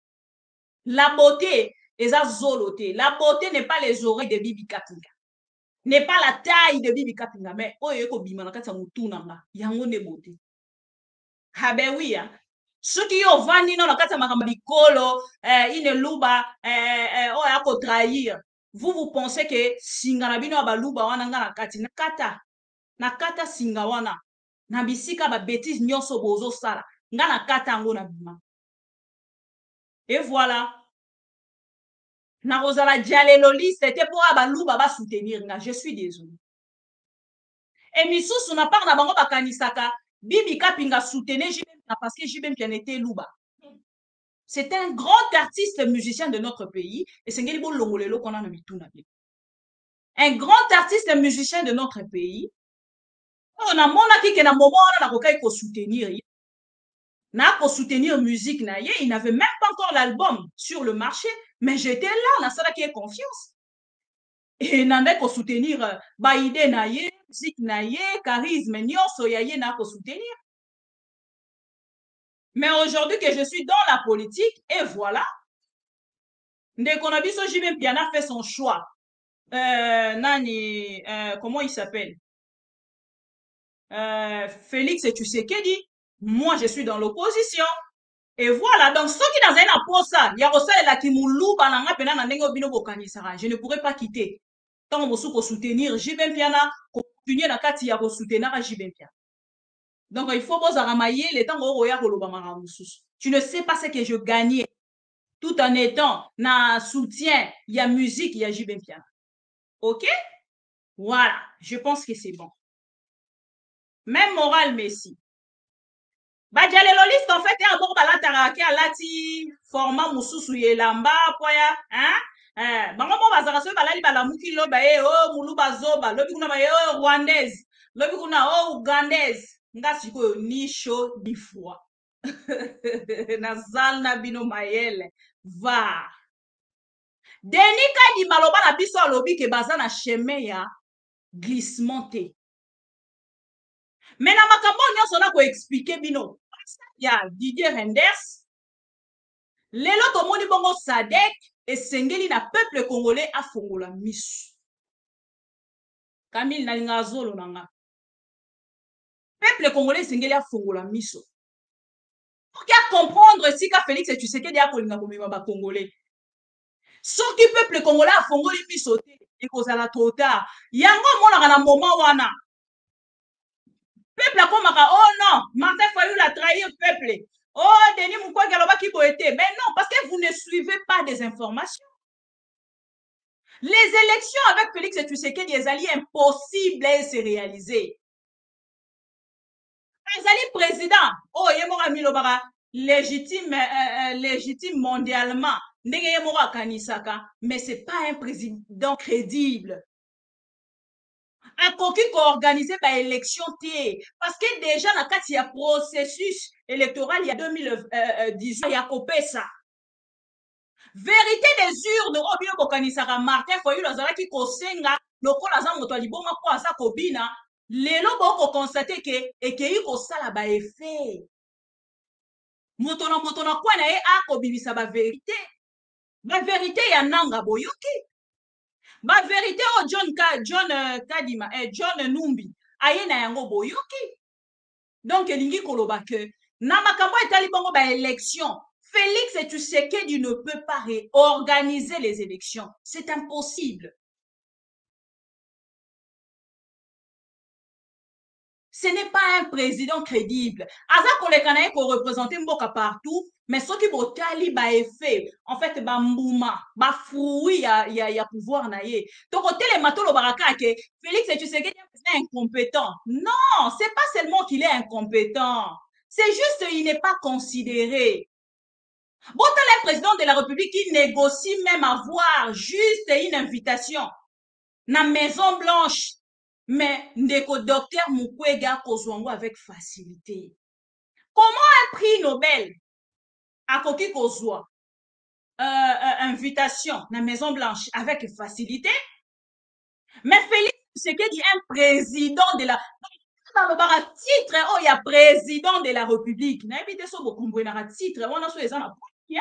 La beauté est à zoloté. La beauté n'est pas les oreilles de Bibi Kapinga. N'est pas la taille de Bibi Kapinga. Mais oh yeko bimana kata mutunanga. Yango ne beauté. Ah ben oui hein. Ceux qui ont vendu dans la kata makamba bikolo, une luba, oh yako trahir. Vous vous pensez que singana bino ba luba wana nga na kati na kata. Na kata singa wana. Na bisika ba bêtise nyonso bozo sala. Nga na kata ngo na bima. Et voilà. Na rozala dialeloli, c'était pour abalouba ba soutenir nga. Je suis désolé. Et misusu na part na bango bakanisaka Bibi Kapinga soutenir parce que J B M était louba. C'est un grand artiste musicien de notre pays et c'est ngeli bo longolelo qu'on a na bituna bi. Un grand artiste musicien de notre pays. On a mona ki ke na moment na kokai ko soutenir. Na ko soutenir musique na ye, il n'avait même pas encore l'album sur le marché, mais j'étais là, na sala qui est confiance. et nanda ko soutenir ba idée na ye, musique na ye, charisme nyonso ya ye na ko soutenir. Mais aujourd'hui que je suis dans la politique, et voilà, ndeko na biso J B Mpiana fait son choix. Euh, nani, euh, comment il s'appelle? Euh, Félix Tshisekedi. Moi, je suis dans l'opposition. Et voilà, donc ceux qui dans un apport ça, il y a aussi la qui moulou bananga pena na nengo bino bokanisara. Je ne pourrais pas quitter. Tant mosu ko soutenir J B Mpiana, ko continuer na kati ya ko soutenir J B Mpiana. Donc il faut poser ramailler les temps au ya koloba maramususu. Tu ne sais pas ce que je gagnais tout en étant na soutien, il y a musique, il y a J B Mpiana. OK? Voilà, je pense que c'est bon. Même moral Messi. Badjaleloliste en fait est abord balatara ki alati format mususu yelamba poya hein eh bango mo bazaka so balali balamuki loba e o mulu bazoba lobi kuna ba e o rwandaise lobi kuna o ugandaise nga sikoyo nisho bifwa nazal na bino mayele va Denika di maloba na biso alobi ke baza na chemin ya glissement te. Mais na makambo nyonso na ko expliquer bino. Ya Didier Renders. Lelo tomoni bongo Sadek esengeli na peuple congolais afongola misu. Camille nalinga zolo nanga. Peuple congolais esengeli afongola misu. Pour qu'à comprendre si ka Félix Tshisekedi akolinga komema ba congolais. Soki peuple congolais afongoli misu te ekozala trop tard. Yango monaka na moment wana. Peuple a comme oh non, Martin Fayulu a trahi le peuple. Oh, Denis Mukwege aloba ki boete. Mais non, parce que vous ne suivez pas des informations. Les élections avec Félix Tshisekedi, les alliés impossibles de se réaliser. Les alliés président, oh, yemora milobara, légitime, euh, légitime mondialement. Ndenge yemora kanisaka, mais c'est pas un président crédible. Un coquille qui organisé par élection T. Parce que déjà, dans le y a processus électoral, il y a deux mille dix-huit, il y a copé ça. Vérité des urnes, au bien organisera Martin Fayulu, lazara qui kosenga, loko lazara moto liboma ko asa kobina, lelo boko constater que et que yiko sala ba effet. Moto na moto na kwa na e a kobibisa ba vérité. Ba vérité ya nanga boyoki. Ba vérité o John Ka, John uh, Kadima et eh, John Numbi aye na yango boyoki. Donc elingi koloba ke na makambo etali bongo ba élection. Félix Tshisekedi ne peut pas réorganiser les élections. C'est impossible. Ce n'est pas un président crédible. Aza kolekana ko représenter mboka partout, mais ce qui botali ba effet, en fait ba mbouma, ba fruit ya ya ya pouvoir na ye. To côté les matolo baraka ke Félix Tshisekedi est incompétent. Non, c'est pas seulement qu'il est incompétent. C'est juste il n'est pas considéré. Bon, t'as le président de la République qui négocie même avoir juste une invitation na Maison Blanche. Mais ndeko docteur Mukwege kozwango avec facilité. Comment un prix Nobel a koki kozwa euh, euh, invitation na Maison Blanche avec facilité? Mais Félix Tshisekedi un président de la dans le bar titre oh il y a président de la République. Na ebite so bokumbu na titre wana so eza na ya.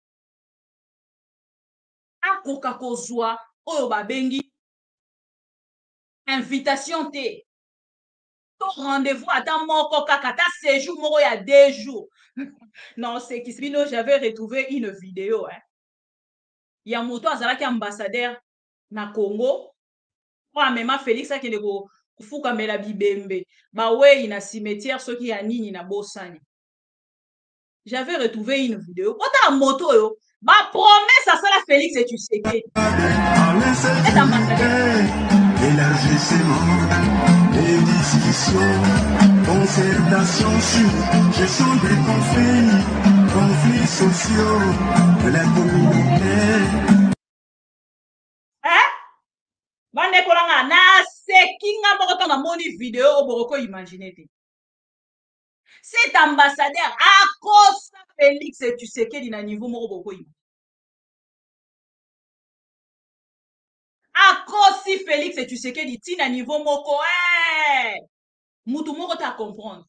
Akoka kozwa oyo babengi invitation T. Rendez-vous à ta moko kakata séjour moko il y a deux jours. Non, c'est qui Bino, j'avais retrouvé une vidéo hein. Il y a moto azalaki ambassadeur na Congo. Pour même Félix akende ko kufuka mela bibembe. Ba we ina cimetière ceux qui a nini na bosani. J'avais retrouvé une vidéo. Ota moto yo, ba promesse à ça la Félix et tu sais que. C'est ambassadeur. Élargissement, des discussions, concertation sur gestion des conflits, conflits sociaux de la communauté. Hein? Bande kolanga na sekinga moko na moni vidéo oboroko imaginer te. Cet ambassadeur à cause Félix et tu sais que na niveau moko boko imaginer. akosi Félix et Tshisekedi tina niveau moko eh mutu moko ta comprendre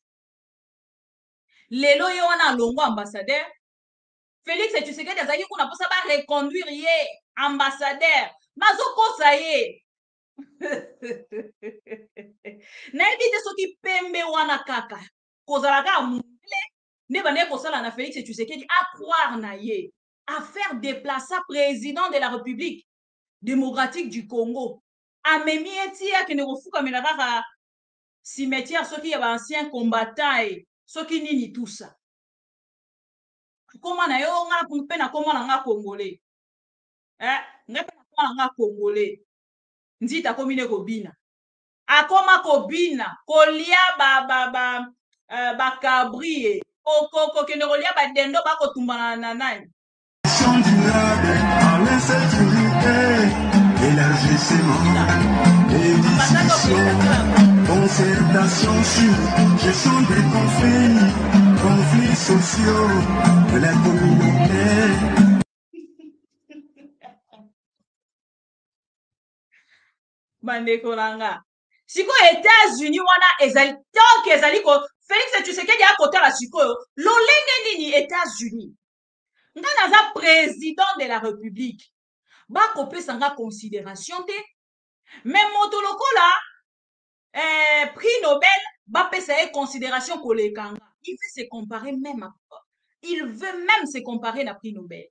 lelo yo wana longo ambassadeur Félix et Tshisekedi azali kuna posa ba reconduire ye ambassadeur mazokosa ye nayebi te soki pembe wana kaka kozalaka mundele nde bande kosala na Félix et Tshisekedi à croire na ye à faire déplacer président de la République démocratique du Congo amemi eti akende kofukamela kaka cimetière soki ya ba ancien combattant e soki nini tout ça comment na yo nga mpe na comment na nga congolais eh nga mpe na comment na nga congolais nzita komine kobina akoma kobina kolia ba ba ba uh, ba cabri okoko kende kolia ba dendo ba kotumbana na nani élargissement et discussion, concertation sur gestion des conflits, conflits sociaux de la communauté. Bandeko langa. Siko États-Unis wana ezali tant que ezali ko Félix Tshisekedi a côté la siko lolenge nini États-Unis. Nga naza président de la République. Ba kopesa nga considération te mais moto lokola eh, prix Nobel ba pesa e considération kolekanga il veut se comparer même à il veut même se comparer na prix Nobel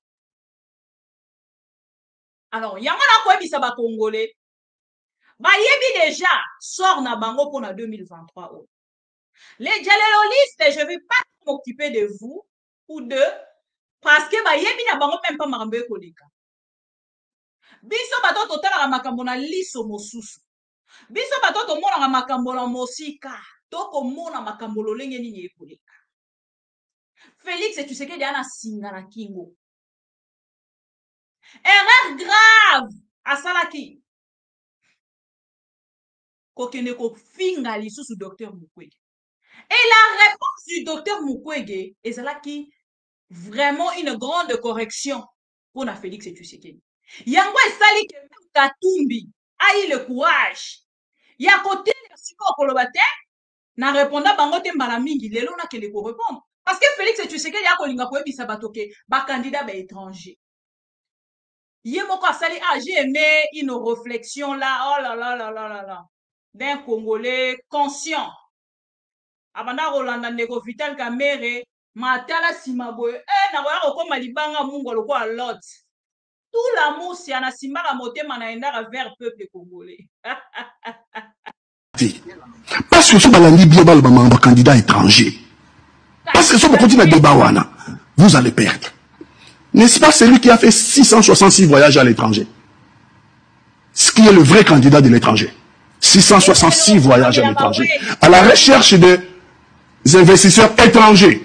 alors yango na ko ebisa ba congolais ba yebi déjà sort na bango pour na deux mille vingt-trois oh. Les dialoguistes je vais pas m'occuper de vous ou de parce que ba yebi na bango même pas makambo koleka biso bato totalaka makambo na liso mosusu biso bato tomonaka makambo na mosika tokomona makambo lolenge nini ekoleka Félix et Tshisekedi ana singa na kingo erreur grave asalaki kokende kofinga lisusu docteur Mukwege et la réponse du docteur Mukwege ezalaki vraiment une grande correction pour na Félix et Tshisekedi. Yango esali ke Katumbi a eu le courage ya côté siko kolobate na répondant bango te mbala mingi lelo na kele ko répondre parce que Félix Tshisekedi a kolinga ko ebisa batoke ba candidat ba étranger ye moko asali ah j'ai aimé une réflexion là oh là là là là là là d'un Congolais conscient abanda Rolanda Ndeko Vital Kamerhe matala simaboye eh na koya ko malibanga mungu loko a lot. Tout l'amour, c'est un asimara motema na endara vers peuple congolais. Parce que ce balandi bien bal ba candidat étranger. Parce que ce continue à débat wana, vous allez perdre. N'est-ce pas celui qui a fait six cent soixante-six voyages à l'étranger? Ce qui est le vrai candidat de l'étranger. six cent soixante-six voyages à l'étranger. À la recherche des investisseurs étrangers.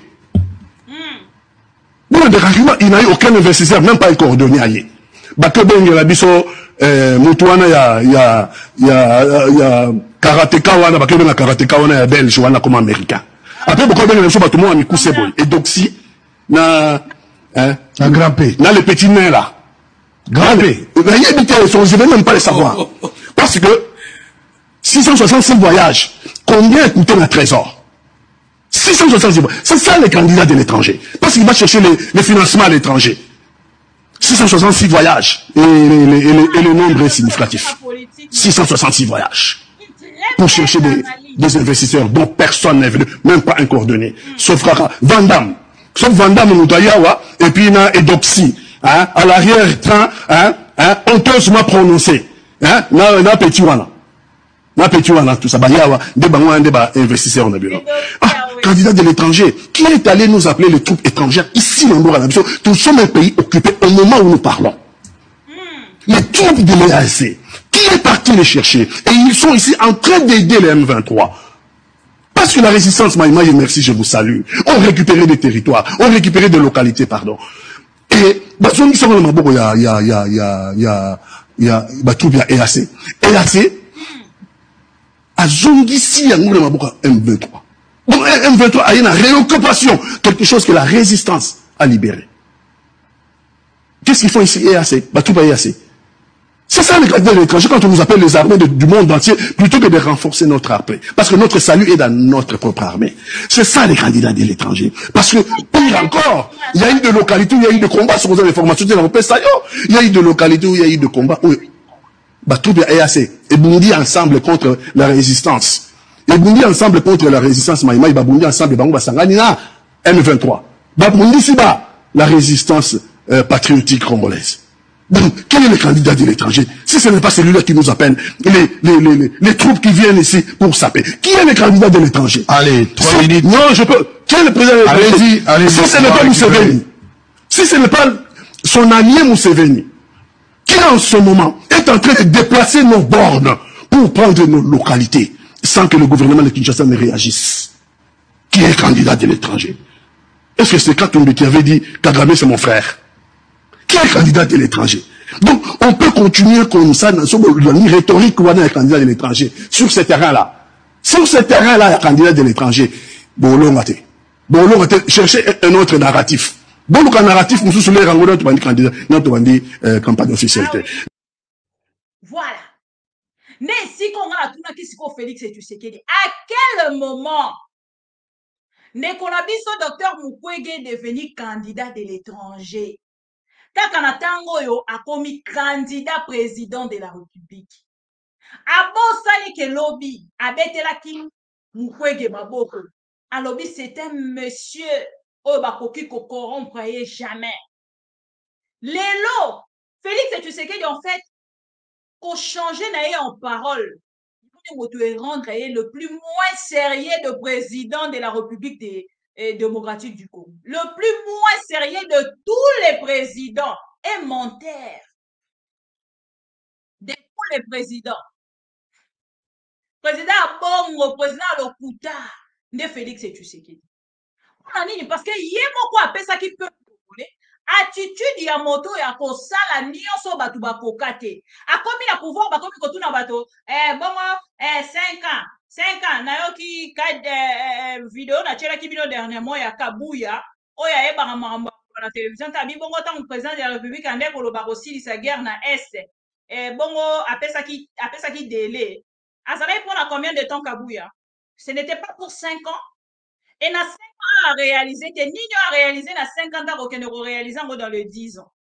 Bon, il n'a eu aucun investisseur, même pas un coordonné allié. Bato ben la biso mutuana ya ya ya ya karateka wana bato ben karateka wana ya belge wana comme américain. Après beaucoup ben les bato mo amiku seboy et donc si na hein un grand P na les petits nains là. Grand P. Il y a habité son je vais même pas le savoir. Parce que six cent soixante-six voyages, combien coûtait le trésor? six cent soixante-six voyages. C'est ça les candidats de l'étranger. Parce qu'il va chercher les, les financements à l'étranger. six cent soixante-six voyages et, et, et, et, et le nombre est significatif. six cent soixante-six voyages pour chercher des, des investisseurs dont personne n'est venu, même pas un coordonné. Sauf Van Damme, sauf Van Damme Moutayawa et puis il y a Edoxy, hein, à l'arrière-train, hein, hein, honteusement prononcé, hein, na, na petit wana. Na petit wana, tout ça, bah, yawa, des bangouans, des investisseurs, on a vu là. Ah, candidat de l'étranger, qui est allé nous appeler les troupes étrangères ici, dans la mission. Nous sommes un pays occupé au moment où nous parlons. Les troupes de l'E A C, qui est parti les chercher? Et ils sont ici en train d'aider les M vingt-trois. Parce que la résistance, Maïma, merci, je vous salue. On récupérait des territoires, on récupérait des localités, pardon. Et, bah, il y a, il y a, il y a, il y a, il y a, il y a, bah, tout bien, E A C. E A C, à Zongisi, à nous, M vingt-trois. Donc, M vingt-trois a une réoccupation, quelque chose que la résistance a libéré. Qu'est-ce qu'ils font ici, E A C? Bah, tout pas E A C. C'est ça le candidat de l'étranger quand on nous appelle les armées de, du monde entier, plutôt que de renforcer notre armée. Parce que notre salut est dans notre propre armée. C'est ça les candidats de l'étranger. Parce que, pire encore, il y a eu des localités où il y a eu des combats, sur les formations de l'Europe, il y a eu des localités où il y a eu des combats. Où, bah, tout bien, E A C, et Burundi ensemble contre la résistance. Et Burundi ensemble contre la résistance, Maïma, et Burundi ensemble, Bango Basanganina, M vingt-trois. Bah, Burundi, c'est bas, la résistance euh, patriotique congolaise. Donc, quel est le candidat de l'étranger? Si ce n'est pas celui-là qui nous appelle, les, les, les, les, les troupes qui viennent ici pour saper. Qui est le candidat de l'étranger? Allez, trois si, minutes. Non, je peux. Qui est le président de l'étranger? Allez-y, allez-y. Si ce n'est pas Museveni, si ce n'est pas son ami Museveni, qui en ce moment est en train de déplacer nos bornes pour prendre nos localités, sans que le gouvernement de Kinshasa ne réagisse. Qui est candidat de l'étranger? Est-ce que c'est Katumbi qui avait dit Kagame c'est mon frère? Qui est candidat de l'étranger? Donc, on peut continuer comme ça dans une rhétorique où on a un candidat de l'étranger sur ce terrain-là. Sur ce terrain-là, il y a un candidat de l'étranger. Bon, l'on va chercher un autre narratif. Bon, le narratif, nous sommes les rangs notre candidat, notre campagne officielle. Voilà. Mais si on a tout qui se Félix et tu sais qu'il à quel moment n'est qu'on a vu ce docteur Mukwege devenir candidat de l'étranger? Kaka na tango yo a commis candidat président de la République. Abo sali ke lobby abetela ki Mukwege maboko. A lobby c'est un monsieur oh bakoki ko corrompre jamais. Lelo Félix et tu sais qu'il en fait qu'on changer naïe en parole. Il faut rendre le plus moins sérieux de président de la République des et démocratique du Congo. Le plus moins sérieux de tous les présidents est Monterre. De tous les présidents. Président Bongo, président Lokuta, de Félix et Tshisekedi. Parce que yemo quoi appelle ça qui peut attitude ya moto ya kosala nyonso batu bakokate. A komi na pouvoir ba komi kotuna bato eh bongo eh cinq ans cinq ans nayoki ka eh, vidéo na tchela ki bino dernièrement ya Kabuya oya eba mamba na télévision ta bi bongo tant président de la République ande ko loba ko silisa guerre na est eh bongo apesa ki apesa ki délai azalai pendant combien de temps Kabuya? Ce n'était pas pour cinq ans. Et na cinq ans à réaliser, t'es ni à réaliser na cinquante ans qu'on ne réalise dans les dix ans.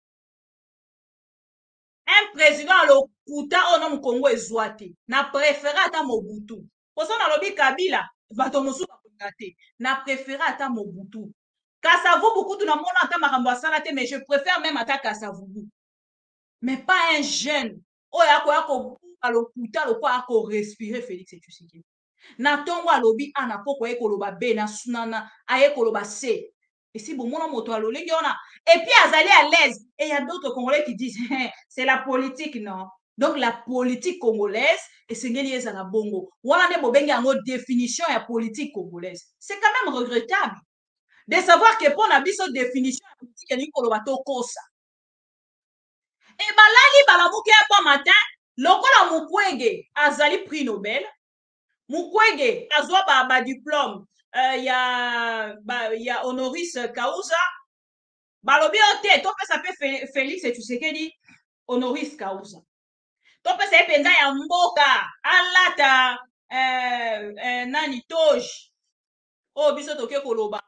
Un président à l'Okuta au nom Congo est zoité. Na préféré à Mobutu. Pour ça, dans le Kabila, Batomosu na préféré à Mobutu. Kasavu beaucoup de monde en tant mais je préfère même à Kasavu. Mais pas un jeune. Oh, ya quoi à l'Okuta, le quoi à respirer Félix et Tshisekedi. Na tongo alobi ana poko e koloba be na sunana aye koloba C et si bon mon moto alolingi ona et puis azali à l'aise et il y a d'autres Congolais qui disent c'est la politique non donc la politique congolaise et c'est ngeli ezala bongo wana ne bobengi yango définition ya politique congolaise c'est quand même regrettable de savoir que pour na biso définition ya politique ni koloba to kosa et balali balamuki ya matin lokola Mukwege azali prix Nobel Mukwege azwa ba, ba diplôme euh, ya ba ya honoris causa balobi ote to pesa pe Félix et Tshisekedi honoris causa to pesa penza ya mboka alata euh, euh, nani toge oh biso toke koloba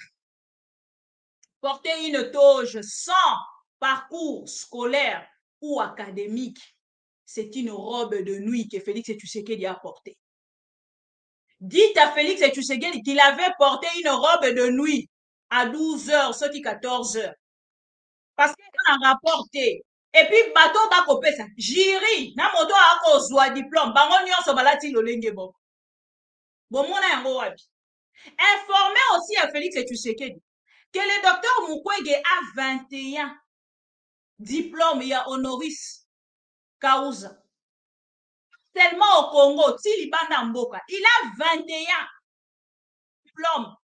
porter une toge sans parcours scolaire ou académique c'est une robe de nuit que Félix et Tshisekedi a portée. Dites à Félix et Tshisekedi qu'il avait porté une robe de nuit à douze heures, ce qui quatorze heures. Parce qu'il a rapporté. Et puis, bateau va couper ça. Jiri, na moto a kozwa diplôme. Bango nyonso balati lolenge bon. Bon, mon yango wapi. Informez aussi à Félix et Tshisekedi que le docteur Mukwege a vingt et un diplômes, il y a honoris causa. Tellement au Congo, Tilibanda Mboka, il a vingt et un diplômes.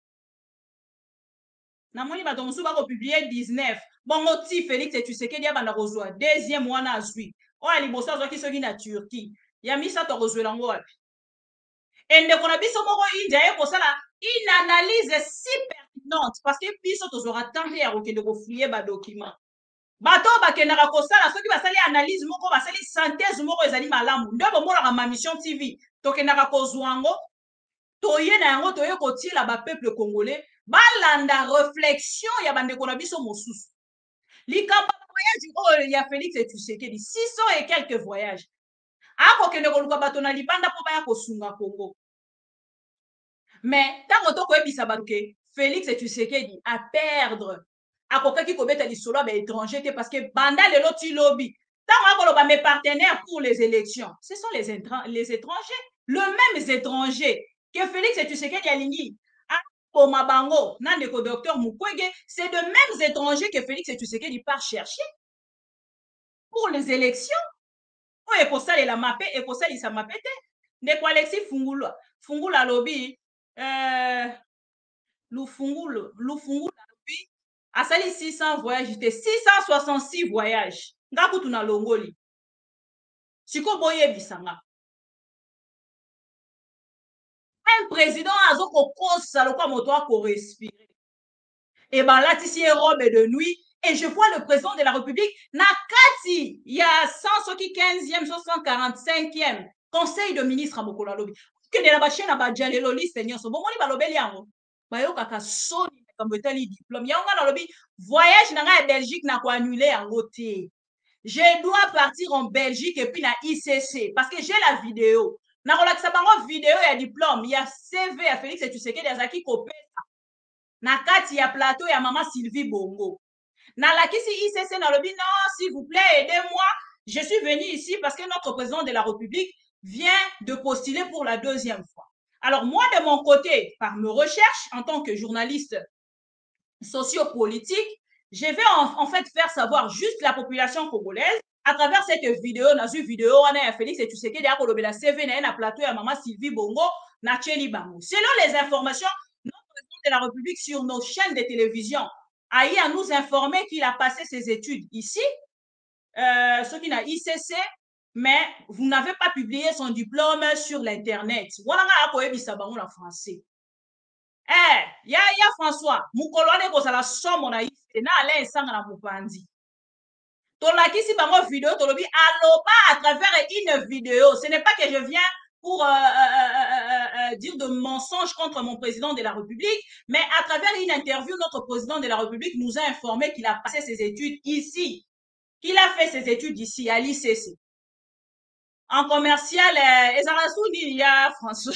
Namoni batonsu bako publier dix-neuf. Bongo ti Félix et Tshisekedi ya banda kozwa deuxième wana azwi. O ali bosa zo ki soki na Turquie. Ya misa to kozwela ngo wapi. Ende kona biso moko India e kosala une analyse si pertinente parce que biso tozora tenter ya kokende ko fouiller ba document. bato bakendaka kosala soki basali analyse moko basali synthèse moko ezali malamu nde bomonaka ma mission tv tokendaka kozwa yango toye na yango toye kotiela bapeuple congolais balanda réflexion ya bandeko na biso mosusu likambo voyage oyo ya Félix Tshisekedi six cents et quelques voyages akokende koluka bato na libanda mpo baya kosunga Congo mais ntango tokoyebisa bato ke Félix Tshisekedi a perdre akokaki kobeta lisolo ya baétranger te parce que banda lelo ti lobi ntango akoloba mes partenaires pour les élections ce sont les, les étrangers le même étranger que Félix Tshisekedi alingi akoma bango na ndeko docteur Mukwege c'est de mêmes étrangers que Félix Tshisekedi part chercher pour les élections oyo ekosalela mape ekosalisa mape te ndeko Alexis Fungula Fungula alobi euh, lufungulu lufungulu alobi asali six cents voyages te six cent soixante-six voyages nga kutu na longoli siko boyebisanga un président azo kokosa lokwa moto akorespire et balatisi ye robe de nuit et je vois le président de la République na kati ya cent soki quinzième cent quarante-cinquième conseil de ministre mokolo alobi kende na bachaine na bajalelo liste nyonso bomoni balobeli yango bayokaka soni makambo etali diplôme yango nga nalobi voyage na ngai ya Belgique na koannule yango te je dois partir en Belgique et puis na I C C parce que j'ai la vidéo nakolakisa bango vidéo ya diplôme ya C V ya Félix Tshisekedi azalaki kopesa na kati ya plateau ya mama Sylvie Bongo nalakisi I C C nalobi non s'il vous plaît aidez-moi je suis venu ici parce que notre président de la République vient de postuler pour la deuxième fois. Alors moi de mon côté par mes recherches en tant que journaliste sociopolitique je vais en, en fait faire savoir juste la population congolaise à travers cette vidéo na zu vidéo wana ya Félix Tshisekedi ya kolobela C V na na plateau ya mama Sylvie Bongo na Tcheli Bango. Selon les informations notre président de la République sur nos chaînes de télévision a eu à nous informer qu'il a passé ses études ici euh, ce qui n'a I C C mais vous n'avez pas publié son diplôme sur l'internet. Voilà nga akoyebisa bango na français. Eh, ya ya François, mukolo ane kozala somo na ise na ale esanga na mupandi. Tolakisi bango vidéo tolobi aloba à travers une vidéo. Ce n'est pas que je viens pour euh, euh, euh, euh, dire de mensonges contre mon président de la République, mais à travers une interview, notre président de la République nous a informé qu'il a passé ses études ici, qu'il a fait ses études ici à l'I C C. En commercial, euh, Ezarasouni, il y a François.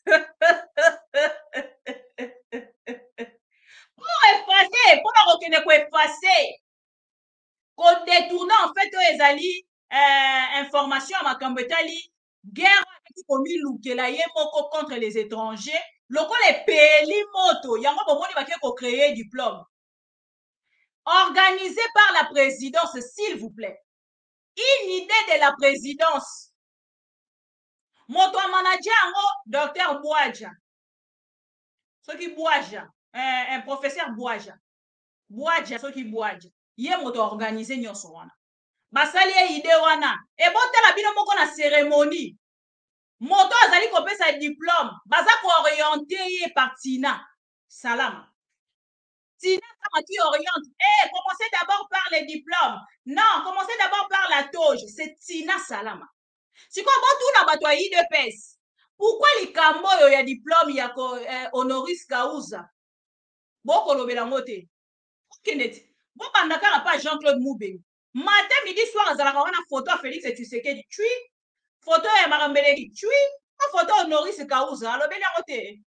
Pour effacer, pour la reconnaître, pour effacer, pour détourner en fait ezali euh, information à Makambetali, guerre qui commis l'oukela yemoko contre les étrangers, loko les peli moto, yango bomoni bake ko créer diplôme. Organisé par la présidence, s'il vous plaît. Une idée de la présidence. Moto manager yango docteur Bouadja. Ce qui Bouadja, un, un professeur Bouadja. Bouadja, ce qui Bouadja. Yé moto organisé nyonso wana. Basali ye ide wana. E botala bino moko na cérémonie. Moto azali kopesa diplôme. Baza ko orienter ye par Tina. Salama. Tina kama qui oriente. Eh, commencez d'abord par les diplômes. Non, commencez d'abord par la toge. C'est Tina Salama. Si quoi bon tout na bato I D P S. Pourquoi les kambo yo ya diplôme ya ko eh, honoris causa? Boko lobela ngote. Keneti. Bon bandaka na pas Jean-Claude Moubeng. Matin midi soir azalaka wana photo ya Félix Tshisekedi tui. Photo ya Marambeleki tui. Photo honoris causa lobela ngote.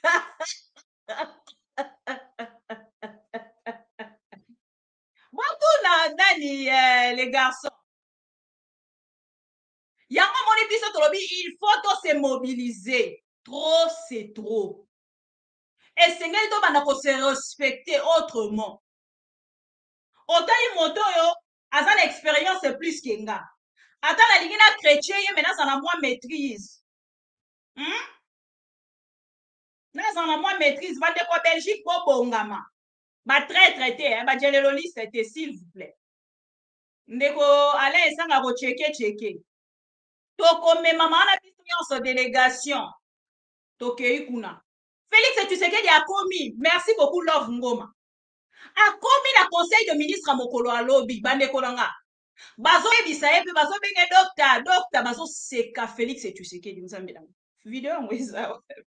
Bon tout na dani euh, les garçons. Yango moni biso tolobi il faut to se mobiliser. Trop c'est trop. Et sengeli to banda ko se respecter autrement. Otali moto yo azana expérience plus que nga. Ata na lingi na chrétien ye mena sana moi maîtrise. Hmm? Na sana moi maîtrise va de ko Belgique ko bongama. Ba très traité hein ba jeleloliste s'il vous plaît. Ndeko ale esanga ko cheke cheke. Toko me mama na biso délégation. Tokei kuna. Félix Tshisekedi a commis. Merci beaucoup Love Ngoma. a commis la conseil de ministre à Mokolo à lobby, bande kolanga. Bazo ebisa yepe, bazo benge docteur, docteur, bazo seka Félix et tu sais qu'il nous a mis dans vidéo, oui, ça.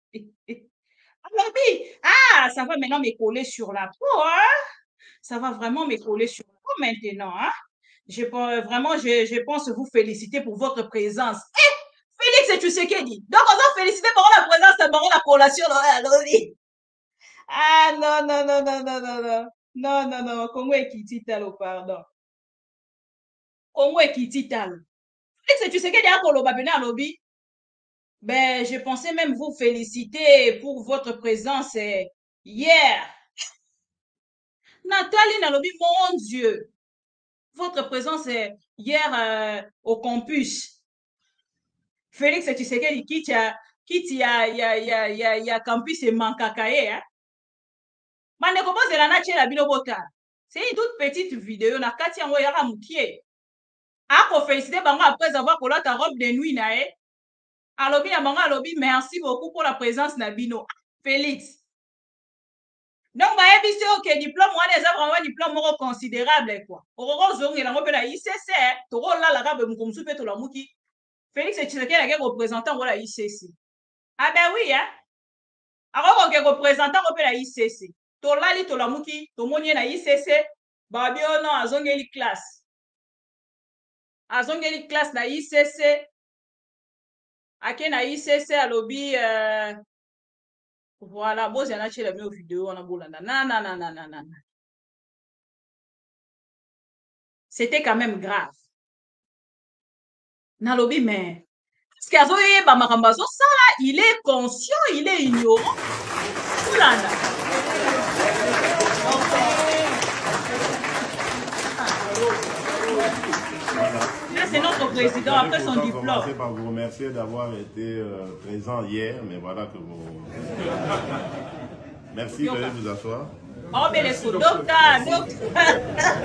Lobby, ah, ça va maintenant me coller sur la peau, hein? Ça va vraiment me coller sur la peau maintenant, hein? Je pense, vraiment, je, je pense vous féliciter pour votre présence. Eh, Félix et tu sais qu'il dit. Donc, on va féliciter pour la présence, pour la collation dans la lobby. Ah, non, non, non, non, non, non, non. Non, non, non, Congo est kititalo, pardon. Congo est kititalo. Félix, tu sais qu'il y a pour le babine à lobby. Ben, je pensais même vous féliciter pour votre présence eh, hier. Nathalie n'a lobby, mon Dieu. Votre présence eh, hier euh, au campus. Félix, tu sais qu'il y a, qui a, y a, y a, y a, y a campus et Mankakaye, hein. C'est une toute petite vidéo. Na kati yango yaka mukie. Ako féliciter bango après avoir collé ta robe de nuit na e. Alobi ya bango alobi merci beaucoup pour la présence na bino. Félix. Donc ba ebisi ok diplôme wana eza vraiment diplôme moko considérable quoi. Ororo zongela ngo pe na I C C to ko la la ka be mukomsu pe to la muki. Félix Tshisekedi la représentant wala I C C. Ah ben oui hein. Ako ko représentant ko pe la I C C. To lali to la muki to moni na I C C babi ono azongeli classe. Azongeli classe na I C C. Ake na I C C alobi euh voilà, bon j'ai acheté la même vidéo on a bolanda. Non non non non non non. C'était quand même grave. Nalobi mais parce qu'azoye ba makambazo ça là, il est conscient, il est ignorant. Bolanda. Là, c'est notre président, après son diplôme. Je vais commencer par vous remercier d'avoir été euh, présent hier, mais voilà que vous... Merci, veuillez vous asseoir. Oh, mais les sous, docteur, docteur.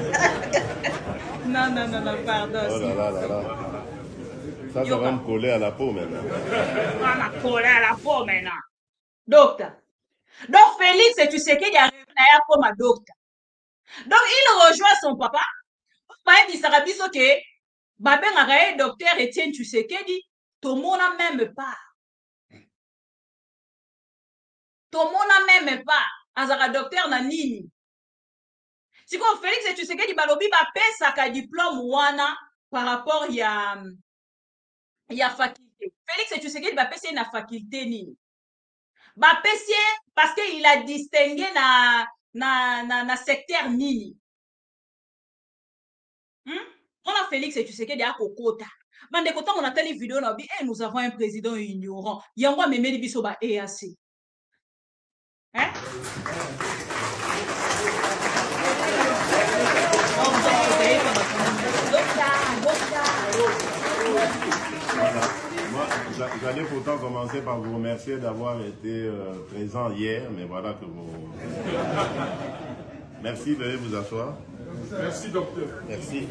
Non, non, non, non, pardon. Oh là là là là. Ça, ça va me coller à la peau maintenant. Ça va me coller à la peau maintenant. Docteur. Donc, Félix, tu sais qu'il y a un comme un docteur. Donc, il rejoint son papa. Il sera dit que Babé Ngarae, docteur Etienne Tshisekedi, tout le monde n'a même pas. Tout le monde n'a même pas. Azara docteur Nanini. Si comme Félix Tshisekedi, Balobi va payer sa diplôme wana par rapport il y a il y a faculté. Félix Tshisekedi va payer na faculté nini. Va payer parce qu'il a distingué na na na, na secteur nini. Hmm? On a Félix et tu sais qu'il y a Kokota. Mais quand on a telle vidéo, on a dit, nous avons un président ignorant. Il y a un mémé de bisoba E A C. Hein? Voilà. Moi, j'allais pourtant commencer par vous remercier d'avoir été euh, présent hier, mais voilà que vous... Merci, veuillez vous asseoir. Merci, docteur. Merci.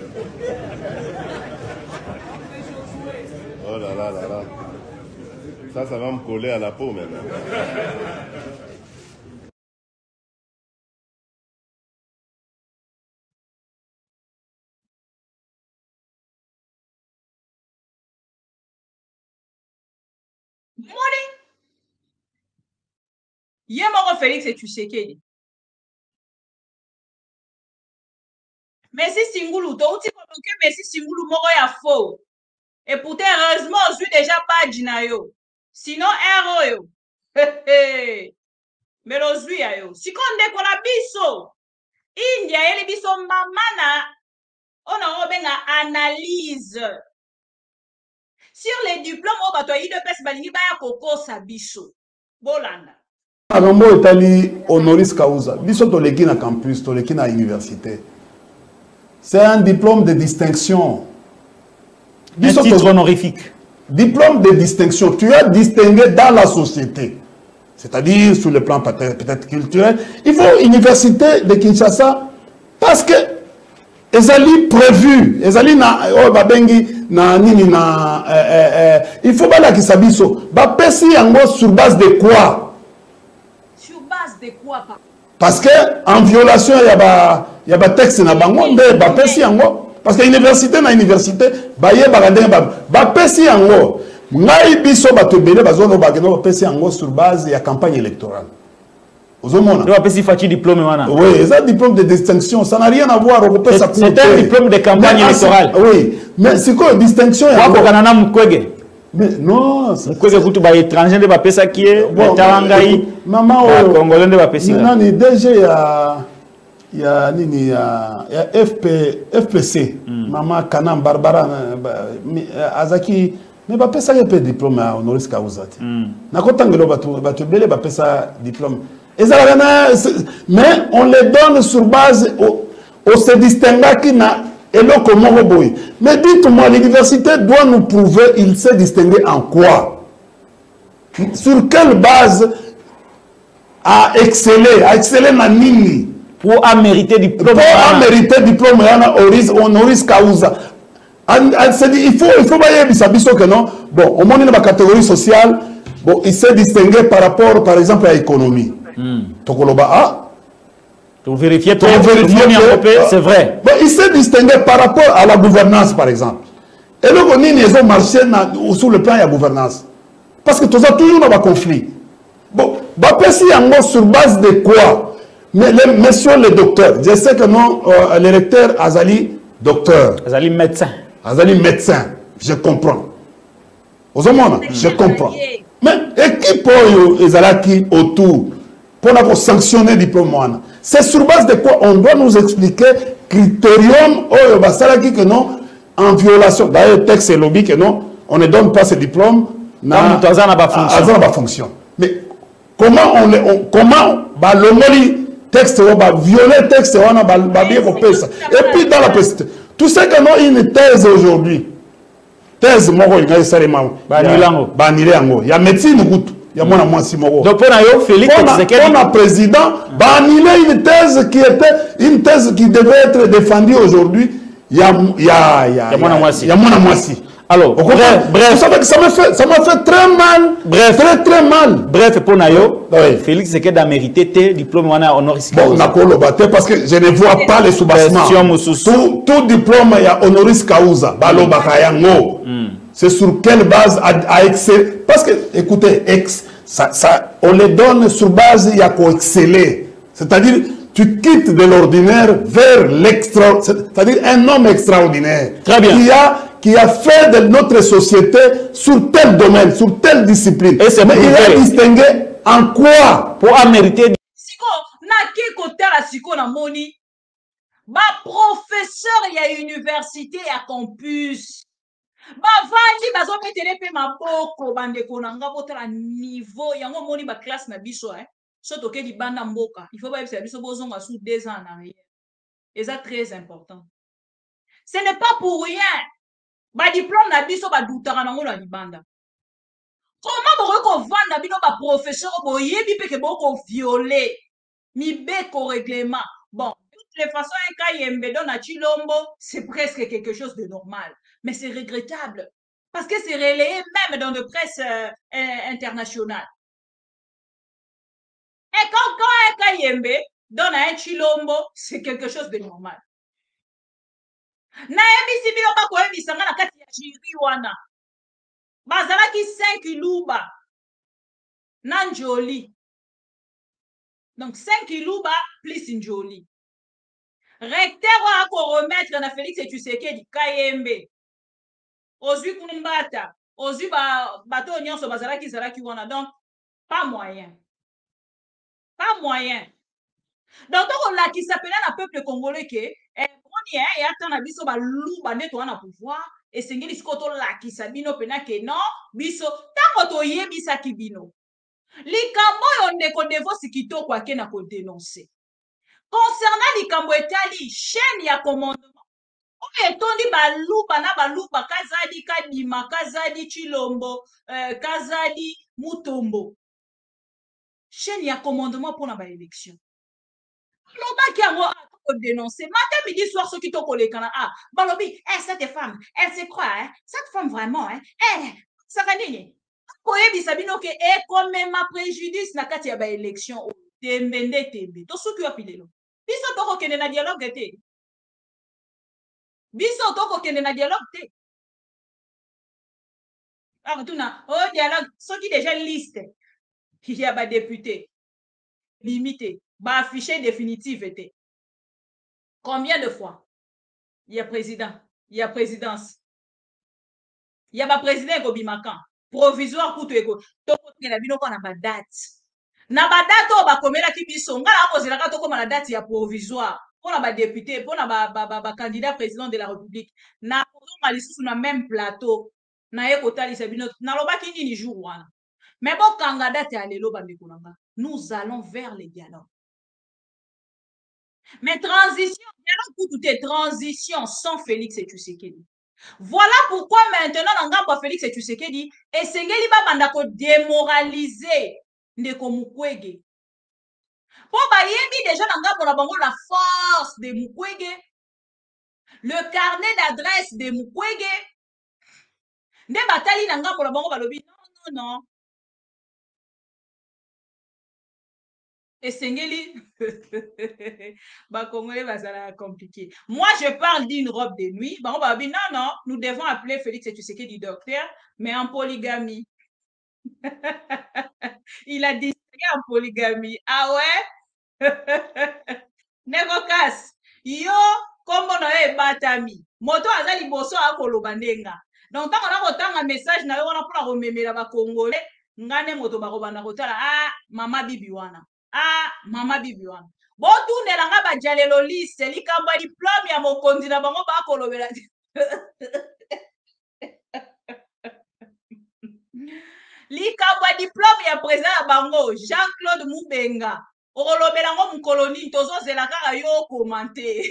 Oh là là là là. Ça, ça va me coller à la peau maintenant. Morning. Yemoro Félix et tu sais qu'il Merci Singulu, toi aussi comme que merci Singulu moko ya faux. Et pourtant heureusement je suis déjà pas dinayo. Sinon héros yo. Mais le suis yo. Si qu'on décolle biso. India ele biso mamana. On a benga analyse. Sur les diplômes au bato yi de pes balingi ba ya koko sa biso. Bolanda. Agambo etali honoris causa. Biso to leki na campus, to leki na université. C'est un diplôme de distinction. Un titre honorifique. Diplôme de distinction. Tu es distingué dans la société. C'est-à-dire sur le plan peut-être culturel. Il faut une université de Kinshasa parce que ezali prévu. Ezali na oh babengi na nini na il faut bala kisabiso. Ba pesi yango sur base de quoi? Sur base de quoi papa? parce que en violation il y a ba il y a ba texte na bango nde ba pesi yango parce que université na université ba ye ba gadeng ba ba pesi yango ngai biso ba to belé ba zono ba geno ba pesi yango sur base ya campagne électorale. Vous avez pas pesi fachi diplôme wana. Oui, c'est un diplôme de distinction, ça n'a rien à voir au ça. C'est un diplôme de campagne électorale. Oui, mais c'est quoi distinction? Wa ko kanana mkwege. Mais non, c'est quoi que ba étranger de ba pesa qui est tawangai. Maman au congolais de ba pesi. Non, ni D G ya ya nini ya ya F P F P C. Maman Kanam Barbara Azaki mais ba pesa ya pe diplôme honoris causa. Na kotangelo batu batu belé ba pesa diplôme. Mais on les donne sur base au, au se distinguer qui n'a et là comment boy. Mais dites-moi, l'université doit nous prouver il s'est distingué en quoi? Sur quelle base a excellé, a excellé Manini pour a mérité diplôme? Pour a mérité diplôme honoris honoris causa. Il faut il faut bailler bisabiso que non. Bon, au moins dans la catégorie sociale, bon, il s'est distingué par rapport par exemple à l'économie. Tokoloba A. Pour vérifier, pour vérifier c'est vrai. Bon, il s'est distingué par rapport à la gouvernance, par exemple. Et là, on a marché sur le plan de la gouvernance. Parce que tout ça, toujours dans un conflit. Bon, sur base de quoi? Mais les messieurs les docteurs, je sais que non, euh, le recteur Azali, docteur. Azali médecin. Azali médecin, je comprends. Aux hommes, je comprends. Mais équipe Ezalaki autour pour sanctionner le diplôme. C'est sur base de quoi on doit nous expliquer critérium oh basalaki que non en violation. D'ailleurs le texte est lobby que non on ne donne pas ce diplôme na pas fonction. Mais comment on les on, comment bah le moli texte va violer texte on a ba bien copier ça. Et puis dans la petite tout ça que non une thèse aujourd'hui. Thèse moko ngai salema banilango banilango il y a médecine goût il y a mon moi si moko donc pour yo Félix Tshisekedi on a président banilé une thèse qui était une thèse qui devait être défendue aujourd'hui il y a il y a il y a il y a mon moi si alors bref bref ça ça m'a fait ça m'a fait très mal bref très très mal bref pour nayo Félix Tshisekedi a mérité tes diplôme wana honoris causa bon nakolo baté parce que je ne vois pas les soubassements tout tout diplôme il y a honoris causa baloba kayango. C'est sur quelle base à exceller? Parce que, écoutez, ex, ça, ça, on les donne sur base, il y a qu'à exceller. C'est-à-dire, tu quittes de l'ordinaire vers l'extra, c'est-à-dire un homme extraordinaire. Très bien. Qui a, qui a fait de notre société sur tel domaine, sur telle discipline. Et c'est mais il a distingué en quoi? Pour mériter. Siko, na ki kota la siko na moni. Ba professeur y a université à campus. Bavandi bazo metele pe maboko bandeko nanga botala niveau yango moni ba classe na biso hein so toke di banda mboka il faut pas que biso bozonga sous deux ans en arrière et ça très important ce n'est pas pour rien ba diplôme na biso ba doutara nango na libanda comment boko ko vanda bino ba professeur boyebi pe ke boko violer mi beko règlement bon de toutes les façons un cas yembe don na Chilombo c'est presque quelque chose de normal. Mais c'est regrettable, parce que c'est relayé même dans de presse euh, euh, internationale. Et quand, quand un Kayembe donne un Chilombo, c'est quelque chose de normal. Naebi si bilo ba koyebi sanga na kati ya jiri wana. Bazala ki cinq iluba. Nanjoli. Donc cinq iluba plus njoli. Recteur a ko remettre na Félix Tshisekedi Kayembe. Ozui Kunumbata, Ozui Bato Nyonso Bazalaki Zalaki Wana. Donc, pas moyen. Pas moyen. Donc, on a qui s'appelle un peuple congolais qui est, on y est, et attend à biso ba lou ba neto wana pouvoir, et c'est ngeli skoto la qui sabino pena que non, biso, tango to ye bisa kibino. Likambo yon neko devo sikito kwa ke na ko dénoncer. Concernant likambo etali, chaîne ya commandement. Et tondi baluba na baluba kazadi kadima kazadi Chilombo euh, kazadi Mutombo chaîne ya commandement pour la ba élection loba ki yango a dénoncer matin midi soir ceux qui to kolekana ah balobi eh cette femme elle se croit hein cette femme vraiment hein eh ça kanini ko yebi sabino ke e comme ma préjudice na kati ya ba élection tembe nde tembe tosuki wapi lelo biso tokokende na dialogue te biso tokokende na dialogue te alors tuna oh dialogue soki déjà liste ya badéputé limité baaffiché définitive te combien de fois il y a président il y a présidence il y a baprésident ekobimakan provisoire kutu eko tokokende bino mpo na badate na badate oyo bakomelaki biso ngai nakozelaka tokóma na date ya provisoire mpona badéputé mpona bacandidat président de la république nakozonga lisusu na même plateau naye kotalisa bino nalobaki nini jour wana mais bokanga date ya lelo bandeko na nga nous allons vers les dialogues mais transition dialogue kutu te transition sans Félix Tshisekedi. Voilà pourquoi maintenant na ngambo Félix Tshisekedi esengeli babanda ko démoraliser ndeko Mukwege. Po bayebi déjà na ngambo na bango la force de Mukwege, le carnet d'adresse de Mukwege. Nde batali na ngambo na bango balobi non non non. Esengeli ba Congolais bazala compliqué. Moi je parle d'une robe de nuit. Bango babi non non, nous devons appeler Félix Tshisekedi docteur mais en polygamie. Il a distingué en polygamie. Ah ouais? Negokas. Yo, kombo na ye batami. Moto azali boso akoloba ndenga. Donc tant on a autant un message na yo wana pour rememela ba Congolais, ngane moto ba kobana kotala ah mama bibi wana. Ah mama bibi wana. Bo tunela nga ba jalelo liste likamba diplôme ya mokonzi na bango ba kolobela. Likamba diplôme ya président bango Jean-Claude Mubenga okolobela ngo mukoloni tozozela kaka yo commenter.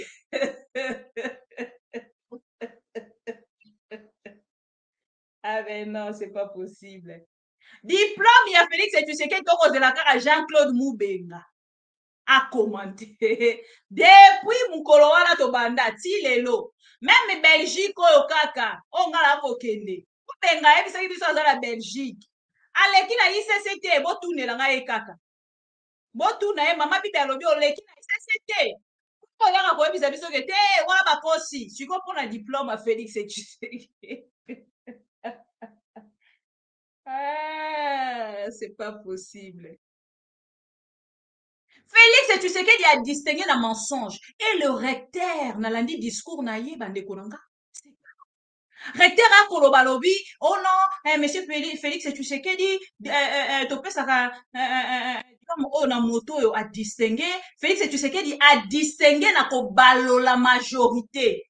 Ah ben non, c'est pas possible. Diplôme ya Félix Tshisekedi tokozela kaka Jean-Claude Mubenga a commenter. Depuis mukolo wana to banda ti lelo même Belgique oyo kaka ongala kokende Mubenga yebisaki biso azala Belgique aleki na I C C T botunela ngai kaka botuna ye mama bibi alobi oleki na I C C T oyaka koyebisa biso ke te wana bakosi siko mpona diplôme ya Félix Tshisekedi. Ah, c'est pas possible. Félix Tshisekedi a distingué le mensonge et le recteur na landi discours na ye bande konanga. Recteur a kolobalobi, oh non, eh, monsieur Félix Tshisekedi, eh, topé saka, oh na moto a distingué, Félix Tshisekedi a distingué na kobalo la majorité.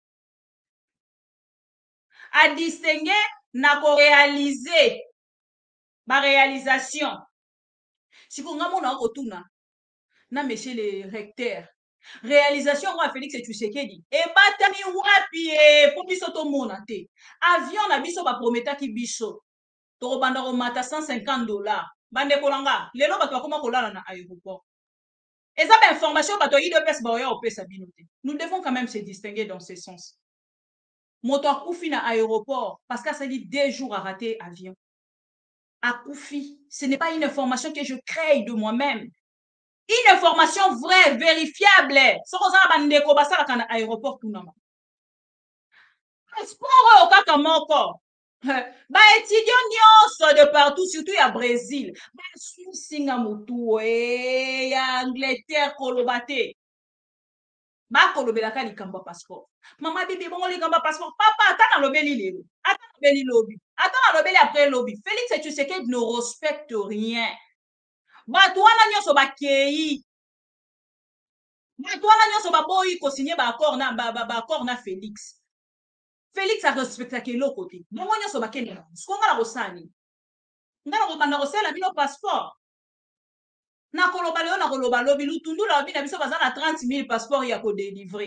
A distingué na ko réaliser ba réalisation. Si vous n'avez pas retourné, na monsieur le recteur, réalisation à Félix Tshisekedi. Et batami wapi pour biso to monate. Avion na biso ba prometa ki biso. To banda ko mata cent cinquante dollars. Bande kolanga, lelo bato bakoma kolala na aéroport. Et ça ba information bato I D P S ba oya opesa binote. Nous devons quand même se distinguer dans ce sens. Moto akufi na aéroport parce que ça dit deux jours à rater avion. Akoufi, ce n'est pas une information que je crée de moi-même. Une information vraie, vérifiable. Ce qu'on a bandeko basala kana aéroport tout nama. Sport au kaka moko. Ba étudiants nyonso de partout, surtout ya Brésil. Ba Singa mutu e ya Angleterre kolobate. Ba kolobela ka likamba passeport. Mama bibi bongo likamba passeport. Papa ata na lobeli lelo. Ata na lobeli lobi. Attends, lobby après lobby. Félix Tshisekedi ne respecte rien. Batouana nyoso ba kei. Batouana nyoso ba boyi ko signer ba accord na ba ba accord na Félix. Félix a respecté ke lo côté. Bongo nyoso ba kende. Skonga na kosani. Ngana ko banda ko sala bino passeport. Na koloba leo na koloba lobby lutundu la bi na biso bazana trente mille passeports ya ko délivrer.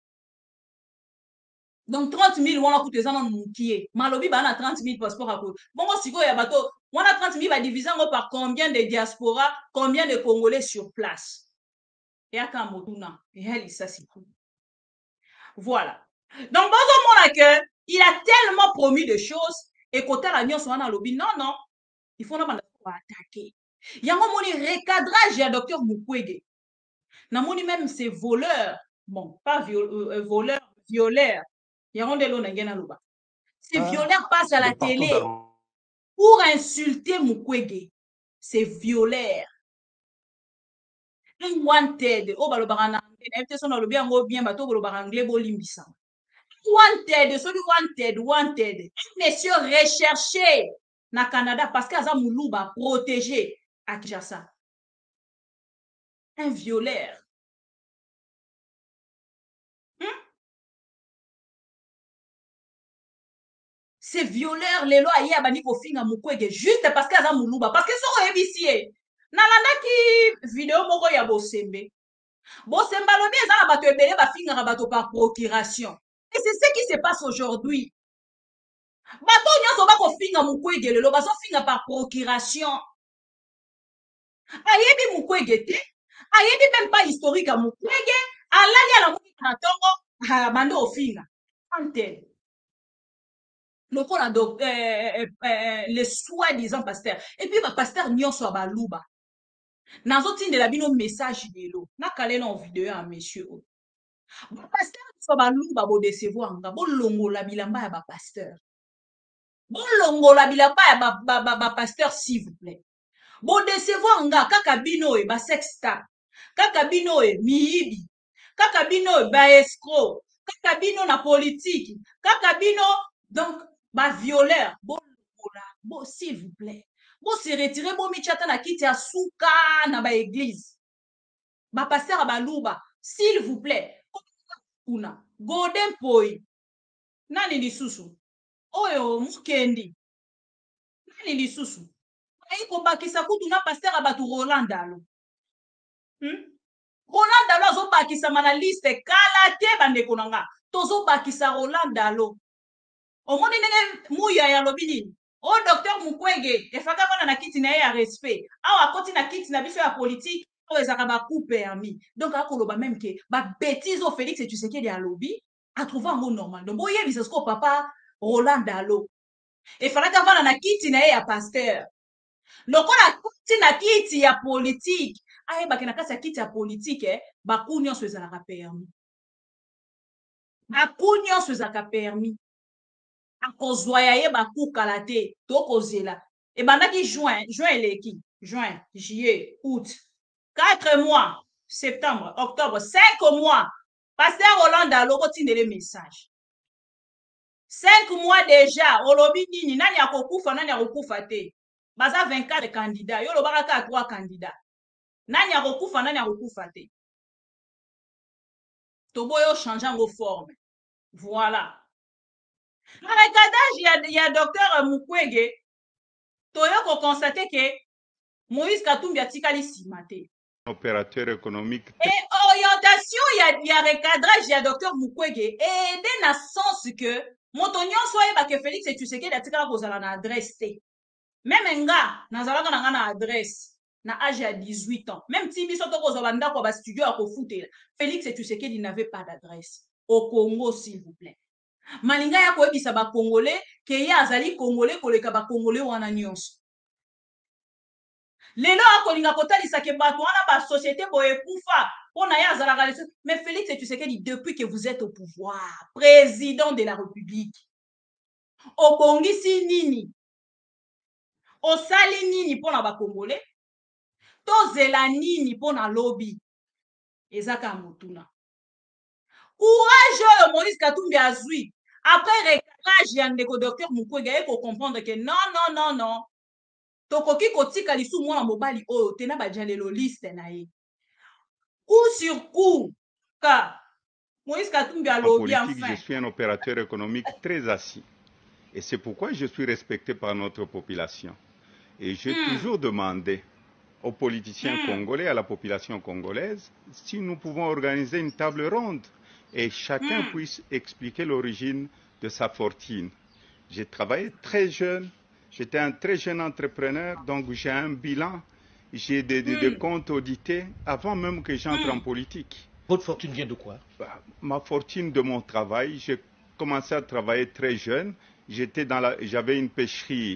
Donc trente mille wana coûte ça non mukie. Malobi ba na trente mille passeports à côté. Bon siko ya bato, wana trente mille va diviser par combien de diaspora, combien de Congolais sur place. Et à Kamotuna, et elle ça c'est tout. Voilà. Donc bon mon que il a tellement promis de choses et côté la nion wana lobi non non, il faut na attaquer. Yango moni recadrage ya docteur Mukwege. Namoni même ces voleurs, bon, pas viol, euh, voleurs, violeurs. Yango ndelo na ngena loba. Ces ah, violeurs passent à la télé pour insulter Mukwege. Ces violeurs. Wanted, oh balobara na ngena, son lobi yango bien bato balobara anglais bolimbisa. Wanted, celui wanted, wanted. Monsieur recherché na Canada parce qu'aza muluba protégé à Kinshasa. Un violeur. Hmm? Ces violeurs, les lois aïe abani ko finga Mukwege juste parce qu'aza muluba parce que so ébicier. Nalandaki vidéo moko ya bosembe. Bosembe lobi eza na bato ebele ba finga bato par procuration. Et c'est ce qui se passe aujourd'hui. Bato nyonso bako finga Mukwege lelo bazo finga par procuration. Ayebi Mukwege te. Ayebi même pas historique à Mukwege. Alali ala Mukwege na tongo bando ofinga. Antenne. Lokola donc euh, euh, euh, les soi-disant pasteurs. Et puis ba pasteur nyonso ba luba. Nazo tinde la bino message lelo. Na kale na vidéo à monsieur. Ba pasteur so ba luba bo décevoir nga bo longola bilamba ya ba pasteur. Bo longola bilamba ya ba ba, ba, ba pasteur s'il vous plaît. Bo décevoir nga kaka bino e ba sexta. Kaka bino e miibi. Kaka bino e ba escroc. Kaka bino na politique. Kaka bino donc ba violeur. Bo longola, bo s'il vous plaît. Bo se retirer bo mi chata na kiti ya suka na ba église. Ba pasteur ba luba, s'il vous plaît. Una golden poi. Nani lisusu? Oyo mukendi. Nani lisusu? Aiko bakisa kutu na pasteur abatu Roland Dalo. Hmm? Roland Dalo azo bakisa mana liste kala te bandeko nanga. Tozo bakisa Roland Dalo. Omoni nenge muya ya lobini. O docteur Mukwege, efaka wana na kiti na ya respect. Awa koti na kiti na biso ya politique, o ezaka ba coupe permis. Donc akoloba même que ba bêtise au Félix et tu sais qu'il y a lobby, a trouvé un mot normal. Donc boye bisasko papa Roland Dalo. Efaka wana na kiti na ya pasteur. Loko na kiti na kiti ya politique. Aye ba kena kasa kiti ya politique eh, ba kunyo so ezalaka permis. Ba kunyo so ezalaka permis. Akozwaya ye bakuka la te tokozela e bandaki juin juin eleki juin juillet août quatre mois septembre octobre cinq mois pasteur Roland Dalo kotindele message cinq mois déjà olobi nini nani akokufa nani akokufa te baza vingt-quatre candidats yo lobaka ka trois candidats nani akokufa nani akokufa te toboyo changer ngo forme voilà. Le recadage, il y a docteur Mukwege, toyo ko constate que Moïse Katumbi a tikali simate. Opérateur économique. Et orientation, il y a recadrage, il y a docteur Mukwege, et dans le sens que Motonyon soit que Félix et tu sais qu'il a tikala kozala na adresse te. Même nga, nazalaka na na adresse, na âge à dix-huit ans. Même si biso to kozala ndako ba studio à kofutela. Félix et tu sais qu'il n'avait pas d'adresse. Au Congo, s'il vous plaît. Malinga ya koyebisa ba congolais ke ye azali congolais koleka ba congolais wana nyonso. Lelo akolinga kotalisa ke bato wana ba société boye kufa pona ya azalaka leso. Mais Félix et tu sais que depuis que vous êtes au pouvoir, président de la République, obongisi nini? Osali nini pona ba congolais? Tozela nini pona lobby? Ezaka motuna. Courage Moïse Katumbi azui. Après réclamage, il y a un docteur Mukwege pour comprendre que non, non, non, non. Tokoki kotika lisu mwana mobali o tena bajalelo liste na ye. Coup sur coup, car Moïse Katumbi a lobby enfin. Je suis un opérateur économique très assis. Et c'est pourquoi je suis respecté par notre population. Et j'ai hmm. toujours demandé aux politiciens hmm. congolais, à la population congolaise, si nous pouvons organiser une table ronde et chacun mmh. puisse expliquer l'origine de sa fortune. J'ai travaillé très jeune, j'étais un très jeune entrepreneur, donc j'ai un bilan, j'ai des, des, mmh. des comptes audités avant même que j'entre mmh. en politique. Votre fortune vient de quoi? Bah, ma fortune de mon travail, j'ai commencé à travailler très jeune, j'étais dans la, j'avais une pêcherie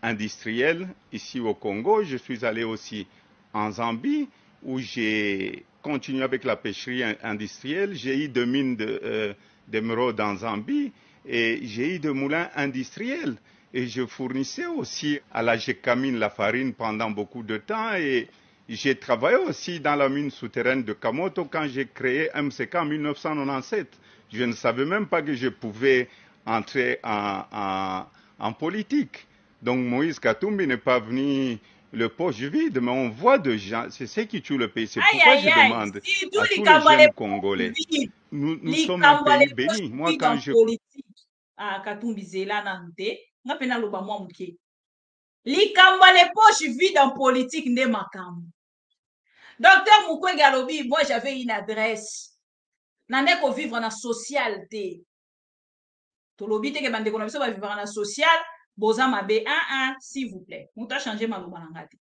industriel ici au Congo. Je suis allé aussi en Zambie où j'ai continué avec la pêcherie industrielle. J'ai eu des mines de, euh, d'émeraude en Zambie et j'ai eu des moulins industriels. Et je fournissais aussi à la Gécamine la farine pendant beaucoup de temps. Et j'ai travaillé aussi dans la mine souterraine de Kamoto quand j'ai créé M C K en mille neuf cent quatre-vingt-dix-sept. Je ne savais même pas que je pouvais entrer en, en, en politique. Donc Moïse Katumbi n'est pas venu le poche vide, mais on voit de gens, c'est ce qui tue le pays. C'est pourquoi je aïe, demande si à tous les jeunes Congolais, nous, nous sommes un pays béni. Moi, quand je... Ah, Katumbi Zela Nante, nga pena loba mwa muke. Likambo les poches vides en politique nde makambo. Docteur Mukwege alobi, moi j'avais une adresse. Nane ko vivre na social te. Tolobi te ke bande ko na biso ba vivre na social. Boza mabe un un s'il vous plaît. Mouta changer maloba nanga te.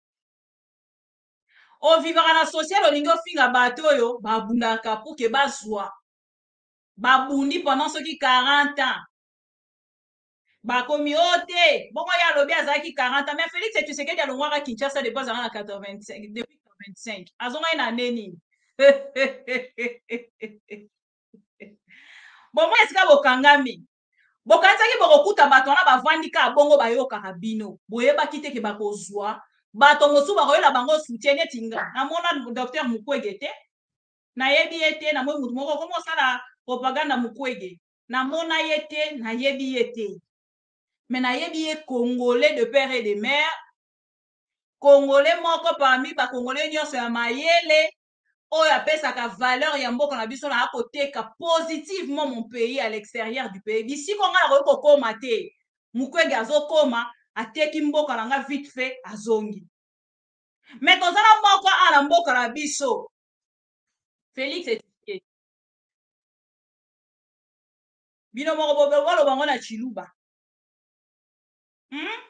O vivre na social olingo finga bato yo ba bundaka pour que bazwa. Ba bundi pendant ce qui quarante ans. Ba komi ote. Bongo ya lobi azaki quarante ans mais Félix tu sais que ya longwa Kinshasa depuis azana quatre-vingt-cinq depuis quatre-vingt-cinq. Azonga ina neni. Bon moi est-ce que bokangami bokanzaki bokokuta bato wana bavandi ka bongo bayokaka bino boyebaki te ke bakozwa bato mosusu bakoyela bango soutien neti nga namona docteur Mukwege te nayebi ye te namoni mutu moko komo osala propaganda Mukwege namona ye te nayebi ye te mais nayebi ye congolais de père et de mère congolais moko parmi bakongolais nyonso ya mayele oyo apesaka valeur ya mboka na biso na akoteka positivement mon pays à l'extérieur du pays d'ici konga na koyoko koma te Mukwege azokoma ateki mboka nanga vite fait azongi mais tozala moko ana mboka na biso Félix Tshisekedi bino moko bobe walo bango na chiluba hmm?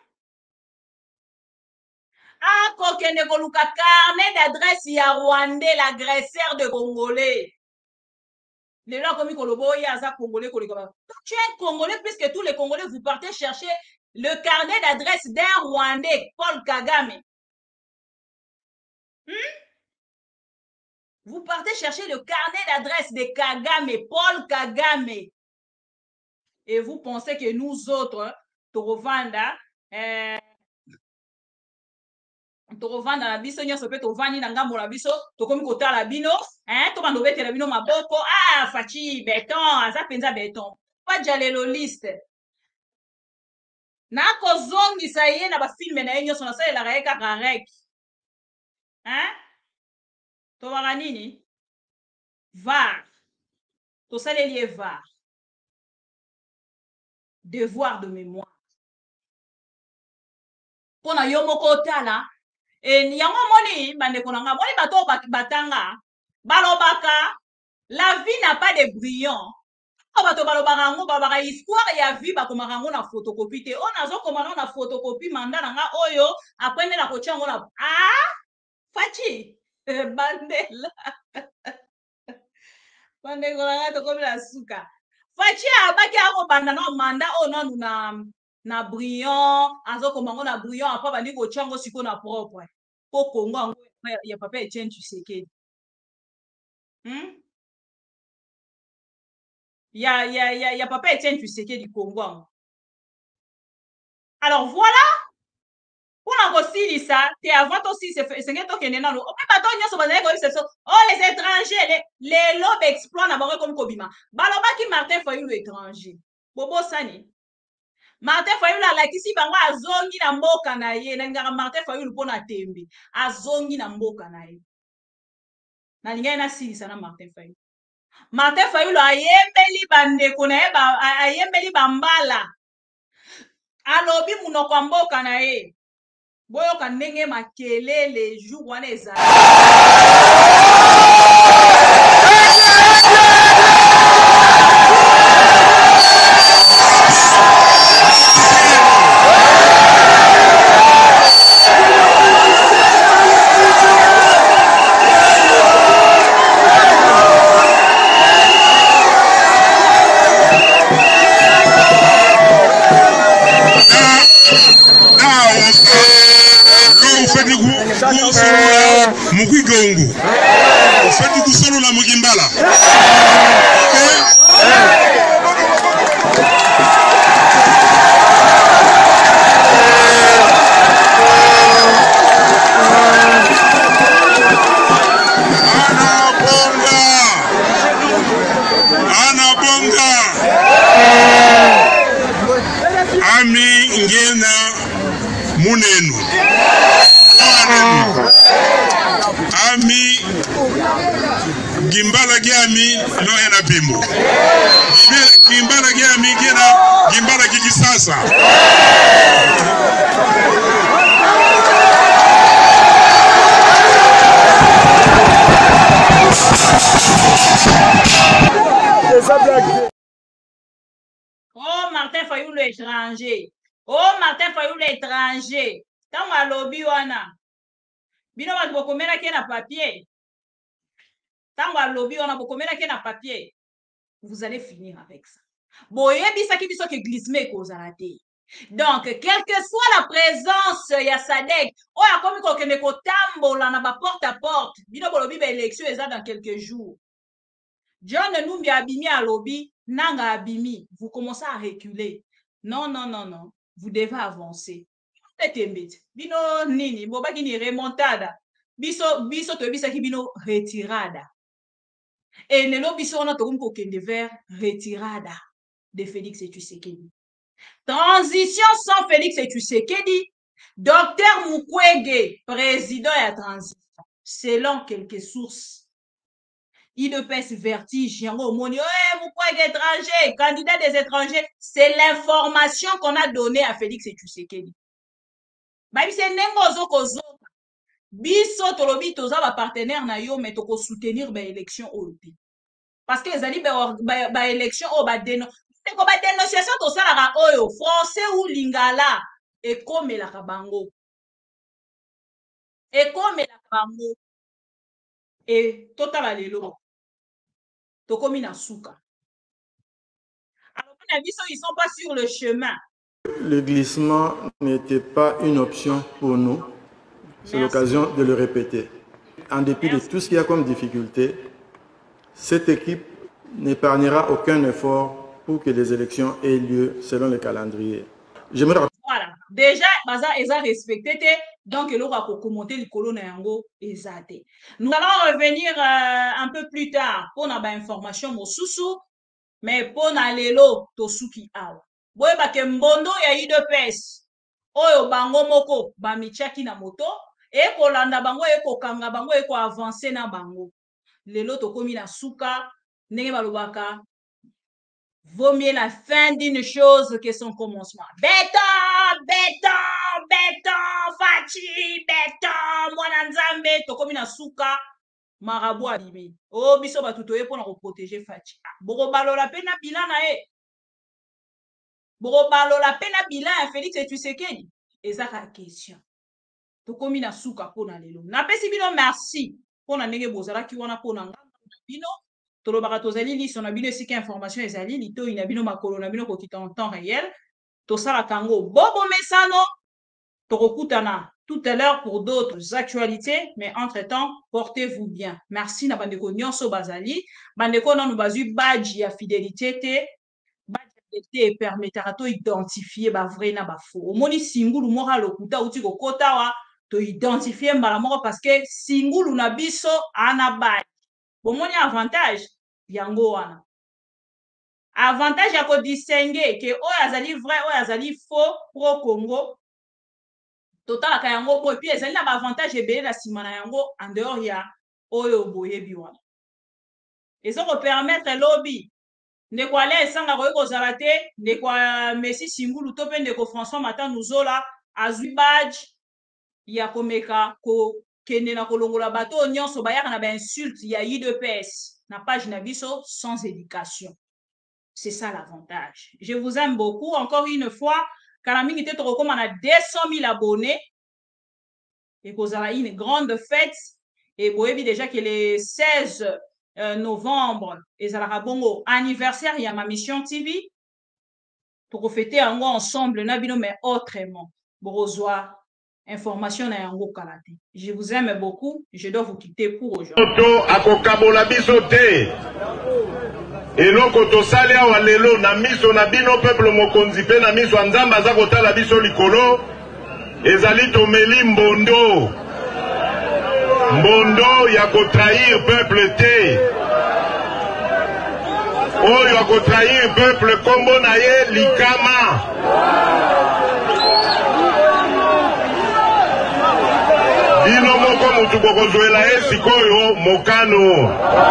Akokende koluka carnet d'adresse ya Rwandais l'agresseur de Congolais. Les gens comme Kolobo yaza Congolais koleka. Tu es un Congolais puisque tous les Congolais vous partez chercher le carnet d'adresse d'un Rwandais, Paul Kagame. Hmm? Vous partez chercher le carnet d'adresse de Kagame, Paul Kagame. Et vous pensez que nous autres, Torovanda, euh, tokovanda na biso nyonso pe tovandi na ngambo na biso tokomi kotala bino hein to bando betela bino maboko ah fachi beton aza penza beton pas jalelo liste na kozongisa ye na ba filme na ye nyonso na sala la reka rek hein to baka nini var to saleli var devoir de mémoire pona yo moko tala et yango moni bande konanga moni bato batanga balobaka la vie n'a pas de brillant o bato balobaka ngo babaka histoire ya vie bakomaka ngo na photocopie te o nazo komaka na photocopie manda nanga oyo après na kotia ngo na ah fachi bandela bande konanga to komela suka fachi abaki ako banda na manda o nanu na na brillant azokoma ngo na brillant apa bandi kotia ngo siko na propre po Congo ngo ya papa Etienne Tshisekedi hmm? ya ya ya ya papa Etienne Tshisekedi Congo. Alors voilà pour na kosilisa te avant aussi c'est c'est to kende nalo o pa to nyoso bazali ko exception oh les étrangers les les lobes exploit na bango comme kobima balobaki Martin Fayulu étranger bobo sani Martin Fayulu alakisi bango azongi na mboka na ye na ngaka Martin Fayulu pona tembe azongi na mboka na ye na linga na silisa na Martin Fayulu Martin Fayulu ayembeli bandeko na ye ba ayembeli bambala alobi munoko ya mboka na ye boyoka ndenge makelele jour wana ezali kusolola mukigongo. Ofeti kusolola mukimbala. Ami ngena munenu ami gimbala giami no ena bimbo gimbala giami gena gimbala gigi sasa Oh, Martin Fayou l'étranger. Oh, Martin Fayou l'étranger. Tant à lobby wana. Bino ba bokomela ke na papier. Tant à lobby wana bokomela ke na papier. Vous allez finir avec ça. Boye bisa ki biso ke glissement kozala te. Donc, quelle que soit la présence ya Sadek, oh ya komi ko kende ko tambola na ba porte à porte. Bino bo lobby ba élection eza dans quelques jours. John Numbi abimi à lobby, Nanga abimi, vous commencez à reculer. Non, non, non, non, vous devez avancer. Bino nini, boba kini remontada. Biso, biso to bisa ki bino retirada. Et lelo biso on a tokum ko kende vers retirada de Félix Tshisekedi. Transition sans Félix Tshisekedi. Docteur Mukwege, président et transition. Selon quelques sources. I D P S vertige, yango moni, eh, vous pouvez étranger, candidat des étrangers, c'est l'information qu'on a donnée à Félix Tshisekedi. Babi c'est nengozo kozo. Biso tolobi toza ba partenaire na yo mais toko soutenir ba élection olobi. Parce que les ali ba ba élection o ba déno. C'est ko ba dénonciation to sala ka oyo français ou lingala et comme la kabango. Et comme la kabango. Et total lelo. Tokomina souka. Alors, on a vu ça, ils ne sont pas sur le chemin. Le glissement n'était pas une option pour nous. C'est l'occasion de le répéter. En dépit Merci. de tout ce qu'il y a comme difficulté, cette équipe n'épargnera aucun effort pour que les élections aient lieu selon le calendrier. J'aimerais... Voilà. Déjà, Baza Eza respecté, donc il aura pour commenter le colonne Yango Ezate. Nous allons revenir euh, un peu plus tard pour avoir information au sous mais pour lelo tosuki awa. Boye ba kembondo ya I D P S. Oyo bango moko ba michaki na moto e ko landa bango e ko kanga bango e ko avancer na bango. Lelo to komi na suka ndenge balobaka. Vaut mieux la fin d'une chose que son commencement. Béton, béton, béton, Fachi, béton, Mwananzambe, tokomi na suka, marabout abimi. Oh, biso batutoye pour nous protéger Fachi. Boro balola pena bilan na e. Boro balola pena bilan Félix Tshisekedi. Ezaka question. Tokomi na suka pour na lelo. Na pesi bino merci pour na ndenge bozala ki wana pour na ngamba bino. Tolobaka tozali li son abino esika information ezali lito inabino makolo na bino kokita en temps réel to sala kango bobo mesano tokokutana tout à l'heure pour d'autres actualités mais entre-temps portez-vous bien. Merci na bandeko nyonso bazali bandeko na nous bazui badge ya fidélité te badge ya fidélité permettra to identifier ba vrai na ba faux. Omoni singulu mora lokuta uti kokota wa to identifier mbala moko parce que singulu na biso ana badge. Bomoni avantage yango wana. Avantage ya ko distinguer que oyo azali vrai oyo azali faux pro Congo. Total ka yango bo puis ezali na ba avantage ebele la simana yango en dehors ya oyo boyebi wana. Ezo ko permettre lobby ne ko ale sanga ko kozala te ne ko Messi Singulu to pe ne ko François Mata Nuzola azui badge ya komeka ko kende na kolongola bato nyonso bayaka na ba insulte ya I D P S. Na page Nabiso sans éducation. C'est ça l'avantage. Je vous aime beaucoup. Encore une fois, Kalaming était trop comme on a deux cent mille abonnés. Et qu'on a une grande fête. Et vous voyez déjà que le seize novembre, et ça a bon anniversaire, il y a ma mission T V. Pour fêter ensemble, Nabino, mais autrement. Brosoir. information na yango kalate. Je vous aime beaucoup, je dois vous quitter pour aujourd'hui. Toto akokabola biso te. Eloko tosali awa lelo na miso na bino peuple mokonzi pe na miso nzambe aza kotala biso likolo ezali tomeli mbondo. Mbondo ya kotrahir peuple te. Oyo akotrahir peuple kombo na ye likama. Bino moko mutu bokozwela ye sikoyo mokano.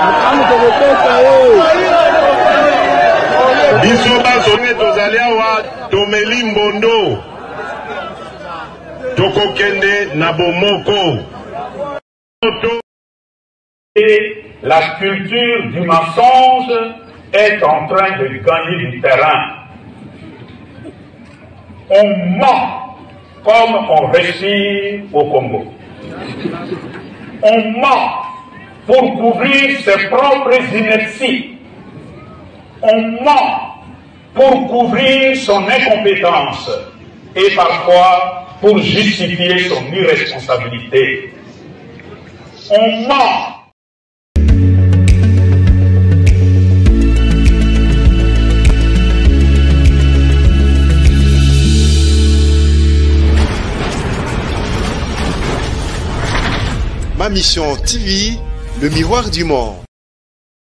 Biso basone tozali awa tomeli mbondo. Tokokende na bomoko. Et la culture du mensonge est en train de gagner du terrain. On ment comme on respire au Congo. On ment pour couvrir ses propres inerties. On ment pour couvrir son incompétence et parfois pour justifier son irresponsabilité. On ment. Ma mission T V, le miroir du monde.